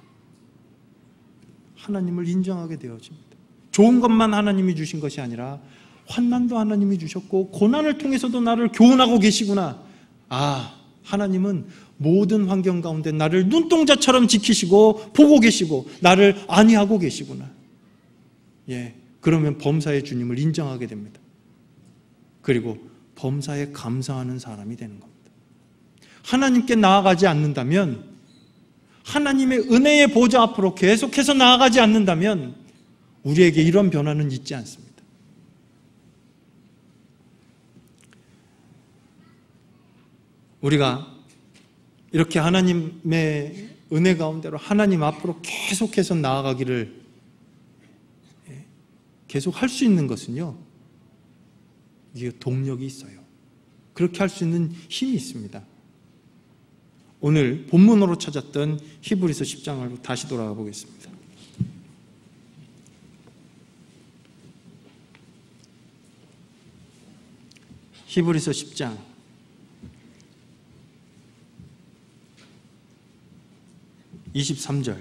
하나님을 인정하게 되어집니다. 좋은 것만 하나님이 주신 것이 아니라 환난도 하나님이 주셨고 고난을 통해서도 나를 교훈하고 계시구나. 아, 하나님은 모든 환경 가운데 나를 눈동자처럼 지키시고 보고 계시고 나를 안위하고 계시구나. 그러면 범사의 주님을 인정하게 됩니다. 그리고 범사에 감사하는 사람이 되는 겁니다. 하나님께 나아가지 않는다면, 하나님의 은혜의 보좌 앞으로 계속해서 나아가지 않는다면 우리에게 이런 변화는 있지 않습니다. 우리가 이렇게 하나님의 은혜 가운데로 하나님 앞으로 계속해서 나아가기를 계속 할 수 있는 것은요, 이게 동력이 있어요. 그렇게 할 수 있는 힘이 있습니다. 오늘 본문으로 찾았던 히브리서 10장으로 다시 돌아가 보겠습니다. 히브리서 10장 23절.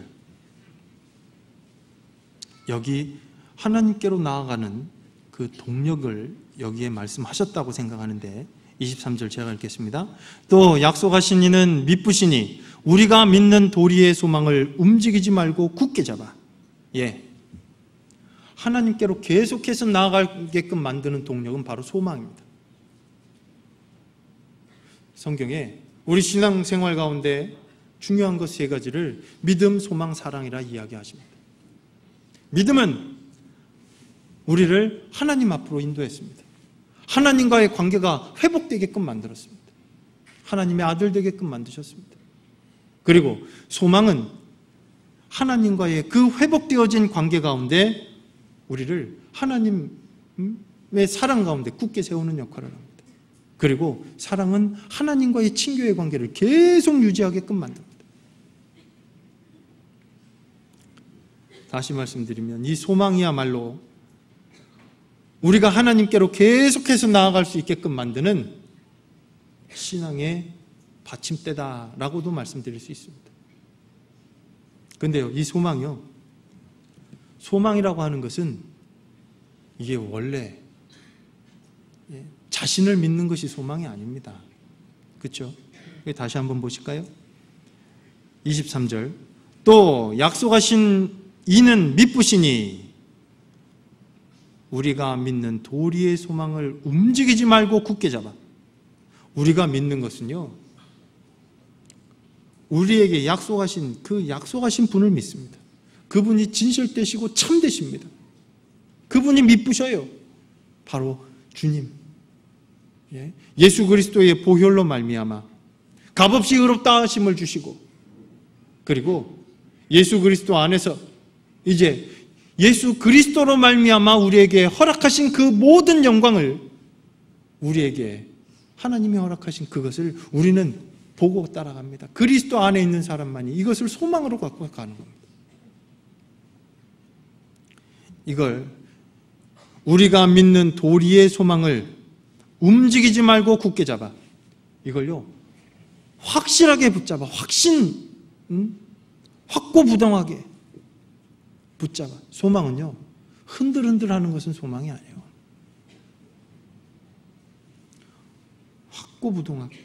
여기 하나님께로 나아가는 그 동력을 여기에 말씀하셨다고 생각하는데 23절 제가 읽겠습니다. 또 약속하신 이는 미쁘시니 우리가 믿는 도리의 소망을 움직이지 말고 굳게 잡아. 하나님께로 계속해서 나아가게끔 만드는 동력은 바로 소망입니다. 성경에 우리 신앙생활 가운데 중요한 것 세 가지를 믿음, 소망, 사랑이라 이야기하십니다. 믿음은 우리를 하나님 앞으로 인도했습니다. 하나님과의 관계가 회복되게끔 만들었습니다. 하나님의 아들 되게끔 만드셨습니다. 그리고 소망은 하나님과의 그 회복되어진 관계 가운데 우리를 하나님의 사랑 가운데 굳게 세우는 역할을 합니다. 그리고 사랑은 하나님과의 친교의 관계를 계속 유지하게끔 만듭니다. 다시 말씀드리면 이 소망이야말로 우리가 하나님께로 계속해서 나아갈 수 있게끔 만드는 신앙의 받침대다라고도 말씀드릴 수 있습니다. 그런데요, 이 소망이요, 소망이라고 하는 것은 이게 원래 자신을 믿는 것이 소망이 아닙니다. 그렇죠? 다시 한번 보실까요? 23절. 또 약속하신 이는 미쁘시니 우리가 믿는 도리의 소망을 움직이지 말고 굳게 잡아. 우리가 믿는 것은요, 우리에게 약속하신 그 약속하신 분을 믿습니다. 그분이 진실되시고 참되십니다. 그분이 믿부셔요. 바로 주님, 예수 그리스도의 보혈로 말미암아 값없이 의롭다 하심을 주시고, 그리고 예수 그리스도 안에서 이제 예수 그리스도로 말미암아 우리에게 허락하신 그 모든 영광을, 우리에게 하나님이 허락하신 그것을 우리는 보고 따라갑니다. 그리스도 안에 있는 사람만이 이것을 소망으로 갖고 가는 겁니다. 이걸 우리가 믿는 도리의 소망을 움직이지 말고 굳게 잡아, 이걸요 확실하게 붙잡아, 확고부동하게 붙잡아. 소망은요 흔들흔들하는 것은 소망이 아니에요. 확고부동하게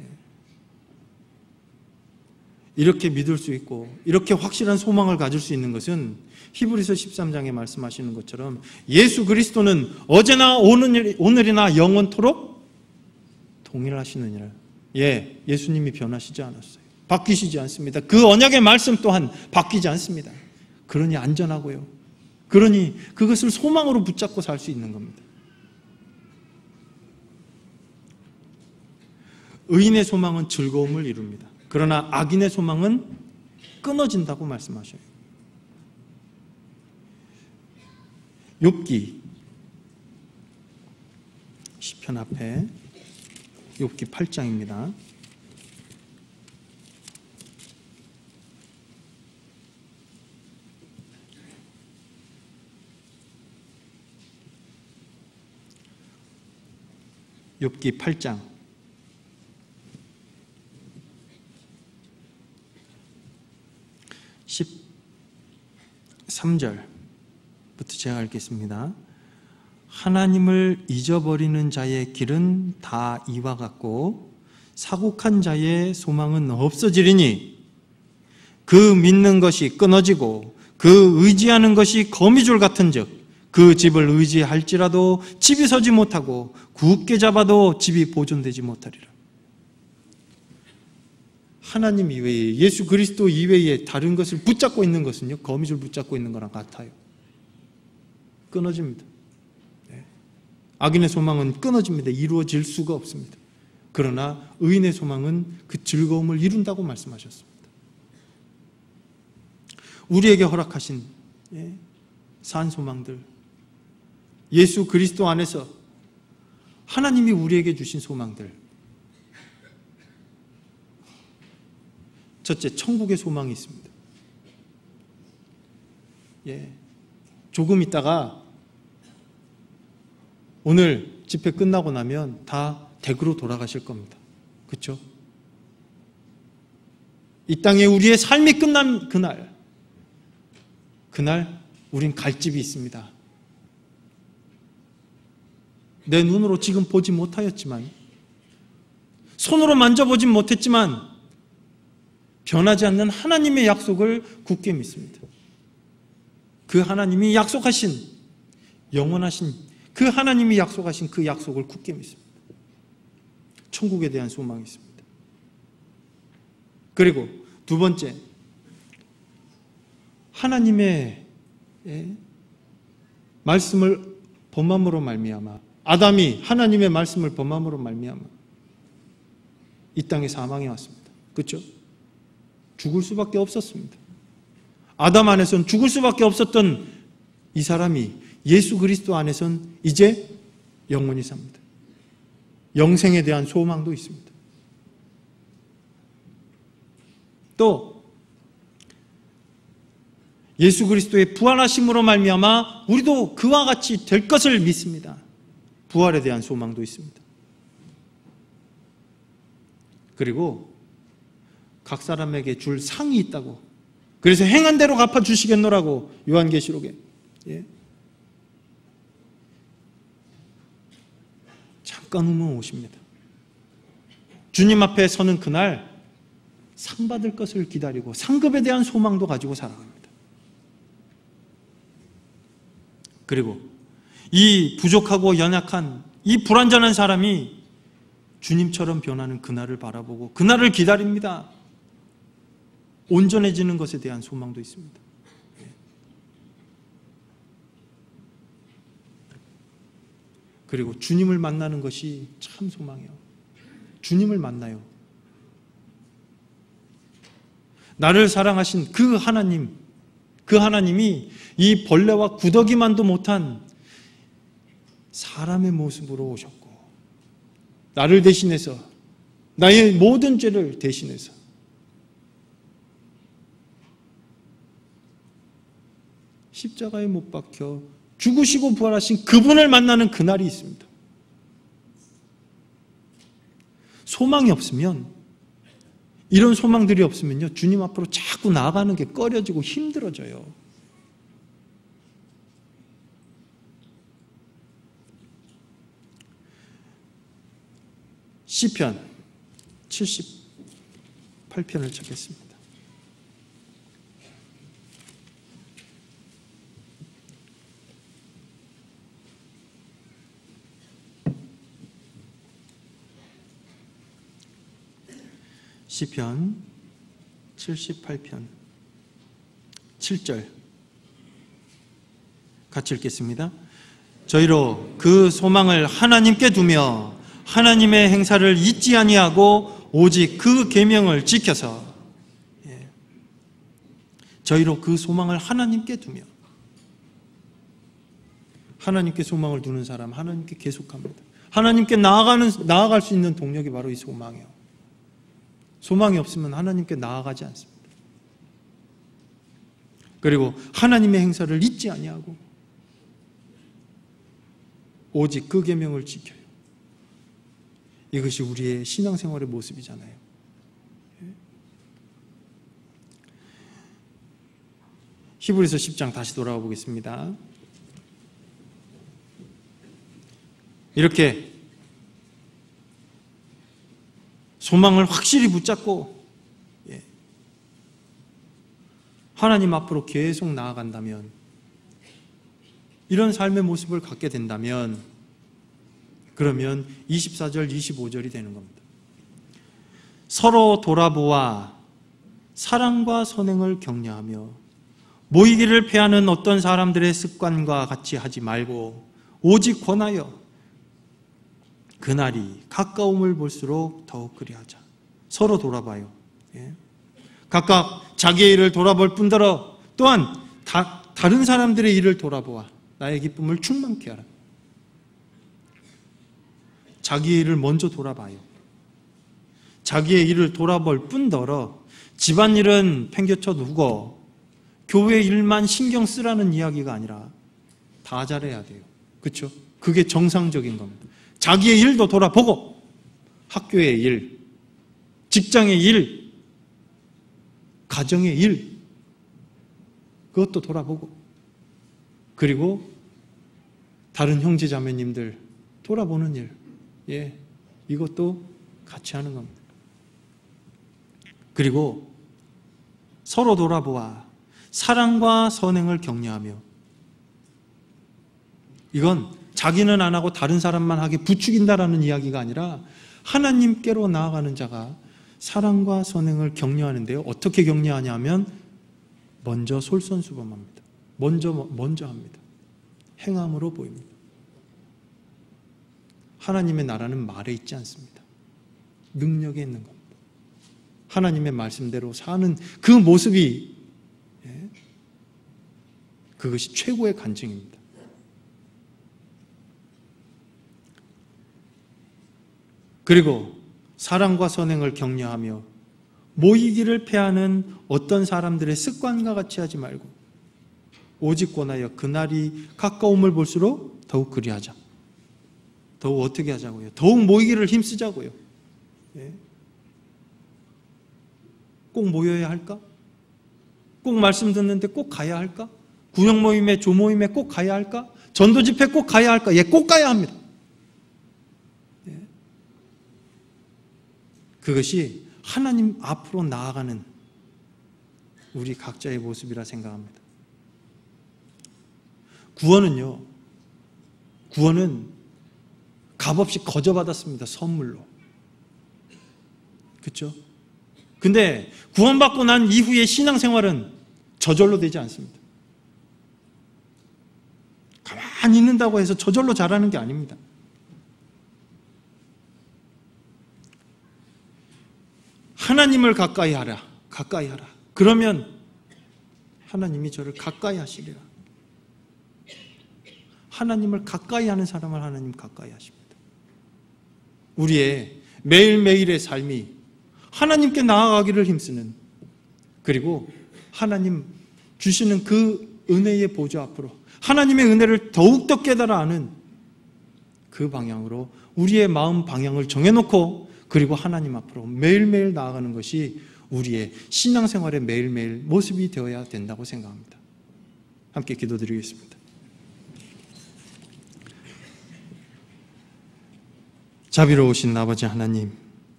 이렇게 믿을 수 있고, 이렇게 확실한 소망을 가질 수 있는 것은 히브리서 13장에 말씀하시는 것처럼 예수 그리스도는 어제나 오늘이나 영원토록 동일하시느니라. 예수님이 변하시지 않았어요. 바뀌시지 않습니다. 그 언약의 말씀 또한 바뀌지 않습니다. 그러니 안전하고요, 그러니 그것을 소망으로 붙잡고 살 수 있는 겁니다. 의인의 소망은 즐거움을 이룹니다. 그러나 악인의 소망은 끊어진다고 말씀하셔요. 욥기 시편 앞에 욥기 8장입니다. 욥기 8장 13절부터 제가 읽겠습니다. 하나님을 잊어버리는 자의 길은 다 이와 같고 사곡한 자의 소망은 없어지리니 그 믿는 것이 끊어지고 그 의지하는 것이 거미줄 같은즉 그 집을 의지할지라도 집이 서지 못하고 굳게 잡아도 집이 보존되지 못하리라. 하나님 이외에, 예수 그리스도 이외에 다른 것을 붙잡고 있는 것은요 거미줄 붙잡고 있는 거랑 같아요. 끊어집니다. 악인의 소망은 끊어집니다. 이루어질 수가 없습니다. 그러나 의인의 소망은 그 즐거움을 이룬다고 말씀하셨습니다. 우리에게 허락하신 산 소망들, 예수 그리스도 안에서 하나님이 우리에게 주신 소망들, 첫째, 천국의 소망이 있습니다. 조금 있다가 오늘 집회 끝나고 나면 다 댁으로 돌아가실 겁니다. 그렇죠? 이 땅에 우리의 삶이 끝난 그날 우린 갈 집이 있습니다. 내 눈으로 지금 보지 못하였지만, 손으로 만져보진 못했지만 변하지 않는 하나님의 약속을 굳게 믿습니다. 그 하나님이 약속하신, 영원하신 그 하나님이 약속하신 그 약속을 굳게 믿습니다. 천국에 대한 소망이 있습니다. 그리고 두 번째, 하나님의 말씀을 범함으로 말미암아, 아담이 하나님의 말씀을 범함으로 말미암아 이 땅에 사망이 왔습니다. 그렇죠? 죽을 수밖에 없었습니다. 아담 안에서는 죽을 수밖에 없었던 이 사람이 예수 그리스도 안에서는 이제 영원히 삽니다. 영생에 대한 소망도 있습니다. 또 예수 그리스도의 부활하심으로 말미암아 우리도 그와 같이 될 것을 믿습니다. 부활에 대한 소망도 있습니다. 그리고 각 사람에게 줄 상이 있다고, 그래서 행한 대로 갚아주시겠노라고 요한계시록에 잠깐 후면 오십니다. 주님 앞에 서는 그날 상 받을 것을 기다리고 상급에 대한 소망도 가지고 살아갑니다. 그리고 이 부족하고 연약한 이 불완전한 사람이 주님처럼 변하는 그날을 바라보고 그날을 기다립니다. 온전해지는 것에 대한 소망도 있습니다. 그리고 주님을 만나는 것이 참 소망이에요. 주님을 만나요. 나를 사랑하신 그 하나님, 그 하나님이 이 벌레와 구더기만도 못한 사람의 모습으로 오셨고 나를 대신해서 나의 모든 죄를 대신해서 십자가에 못 박혀 죽으시고 부활하신 그분을 만나는 그날이 있습니다. 소망이 없으면, 이런 소망들이 없으면요, 주님 앞으로 자꾸 나아가는 게 꺼려지고 힘들어져요. 시편 78편을 찾겠습니다. 시편 78편 7절 같이 읽겠습니다. 저희로 그 소망을 하나님께 두며 하나님의 행사를 잊지 아니하고 오직 그 계명을 지켜서, 저희로 그 소망을 하나님께 두며, 하나님께 소망을 두는 사람 하나님께 계속합니다. 하나님께 나아갈 수 있는 동력이 바로 이 소망이에요. 소망이 없으면 하나님께 나아가지 않습니다. 그리고 하나님의 행사를 잊지 아니하고 오직 그 계명을 지켜요. 이것이 우리의 신앙생활의 모습이잖아요. 히브리서 10장 다시 돌아가 보겠습니다. 이렇게 소망을 확실히 붙잡고 하나님 앞으로 계속 나아간다면, 이런 삶의 모습을 갖게 된다면, 그러면 24절, 25절이 되는 겁니다. 서로 돌아보아 사랑과 선행을 격려하며 모이기를 패하는 어떤 사람들의 습관과 같이 하지 말고 오직 권하여 그날이 가까움을 볼수록 더욱 그리하자. 서로 돌아봐요. 각각 자기의 일을 돌아볼 뿐더러 또한 다른 사람들의 일을 돌아보아 나의 기쁨을 충만케 하라. 자기의 일을 먼저 돌아봐요. 자기의 일을 돌아볼 뿐더러 집안일은 팽개쳐 두고 교회 일만 신경 쓰라는 이야기가 아니라 다 잘해야 돼요. 그렇죠? 그게 정상적인 겁니다. 자기의 일도 돌아보고 학교의 일, 직장의 일, 가정의 일, 그것도 돌아보고, 그리고 다른 형제 자매님들 돌아보는 일, 이것도 같이 하는 겁니다. 그리고 서로 돌아보아 사랑과 선행을 격려하며, 이건 자기는 안 하고 다른 사람만 하게 부추긴다라는 이야기가 아니라 하나님께로 나아가는 자가 사랑과 선행을 격려하는데요. 어떻게 격려하냐면 먼저 솔선수범합니다. 먼저 합니다. 행함으로 보입니다. 하나님의 나라는 말에 있지 않습니다. 능력에 있는 겁니다. 하나님의 말씀대로 사는 그 모습이, 그것이 최고의 간증입니다. 그리고 사랑과 선행을 격려하며 모이기를 패하는 어떤 사람들의 습관과 같이 하지 말고 오직 권하여 그날이 가까움을 볼수록 더욱 그리하자. 더욱 어떻게 하자고요? 더욱 모이기를 힘쓰자고요. 꼭 모여야 할까? 꼭 말씀 듣는데 꼭 가야 할까? 구역 모임에, 조모임에 꼭 가야 할까? 전도 집회 꼭 가야 할까? 꼭 가야 합니다. 그것이 하나님 앞으로 나아가는 우리 각자의 모습이라 생각합니다. 구원은 값없이 거저받았습니다. 선물로. 그렇죠? 근데 구원받고 난 이후의 신앙생활은 저절로 되지 않습니다. 가만히 있는다고 해서 저절로 잘하는 게 아닙니다. 하나님을 가까이 하라. 가까이 하라. 그러면 하나님이 저를 가까이 하시리라. 하나님을 가까이 하는 사람을 하나님 가까이 하십니다. 우리의 매일매일의 삶이 하나님께 나아가기를 힘쓰는, 그리고 하나님 주시는 그 은혜의 보좌 앞으로 하나님의 은혜를 더욱더 깨달아 아는 그 방향으로 우리의 마음 방향을 정해놓고, 그리고 하나님 앞으로 매일매일 나아가는 것이 우리의 신앙생활의 매일매일 모습이 되어야 된다고 생각합니다. 함께 기도드리겠습니다. 자비로우신 아버지 하나님,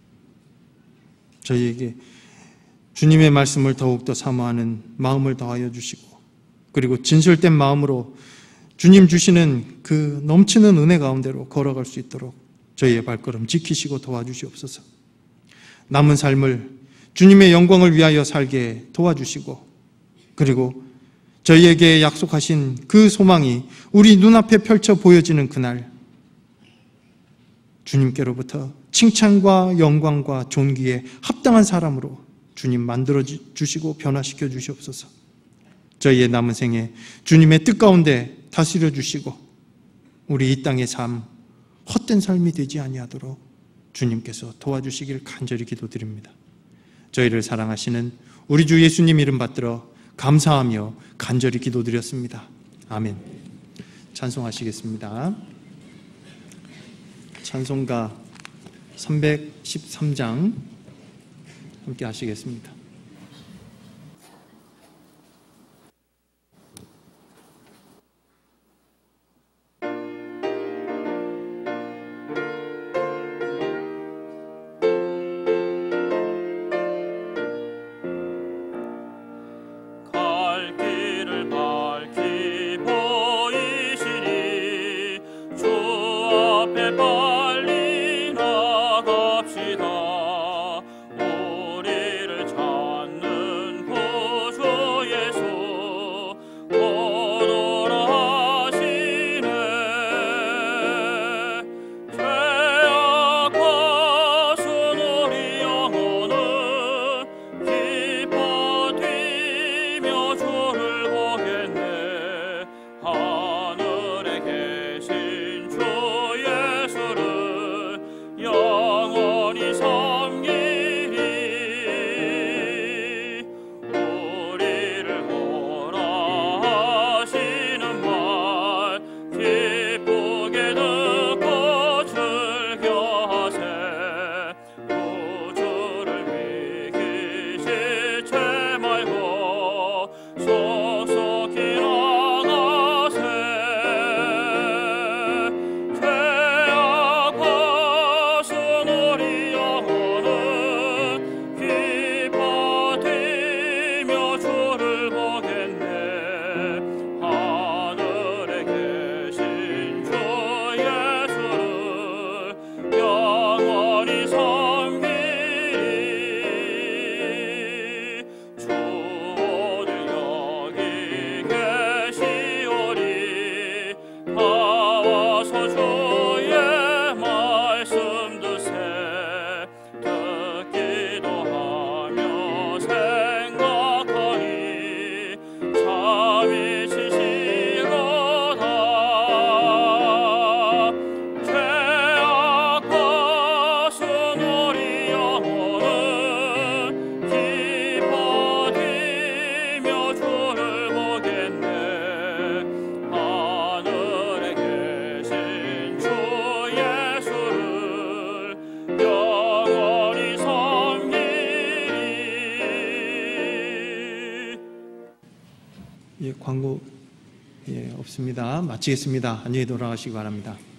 저희에게 주님의 말씀을 더욱더 사모하는 마음을 더하여 주시고, 그리고 진실된 마음으로 주님 주시는 그 넘치는 은혜 가운데로 걸어갈 수 있도록 저희의 발걸음 지키시고 도와주시옵소서. 남은 삶을 주님의 영광을 위하여 살게 도와주시고, 그리고 저희에게 약속하신 그 소망이 우리 눈앞에 펼쳐 보여지는 그날, 주님께로부터 칭찬과 영광과 존귀에 합당한 사람으로 주님 만들어 주시고 변화시켜 주시옵소서. 저희의 남은 생에 주님의 뜻 가운데 다스려 주시고, 우리 이 땅의 삶 헛된 삶이 되지 아니하도록 주님께서 도와주시길 간절히 기도드립니다. 저희를 사랑하시는 우리 주 예수님 이름 받들어 감사하며 간절히 기도드렸습니다. 아멘. 찬송하시겠습니다. 찬송가 313장 함께 하시겠습니다. 광고 없습니다. 마치겠습니다. 안녕히 돌아가시기 바랍니다.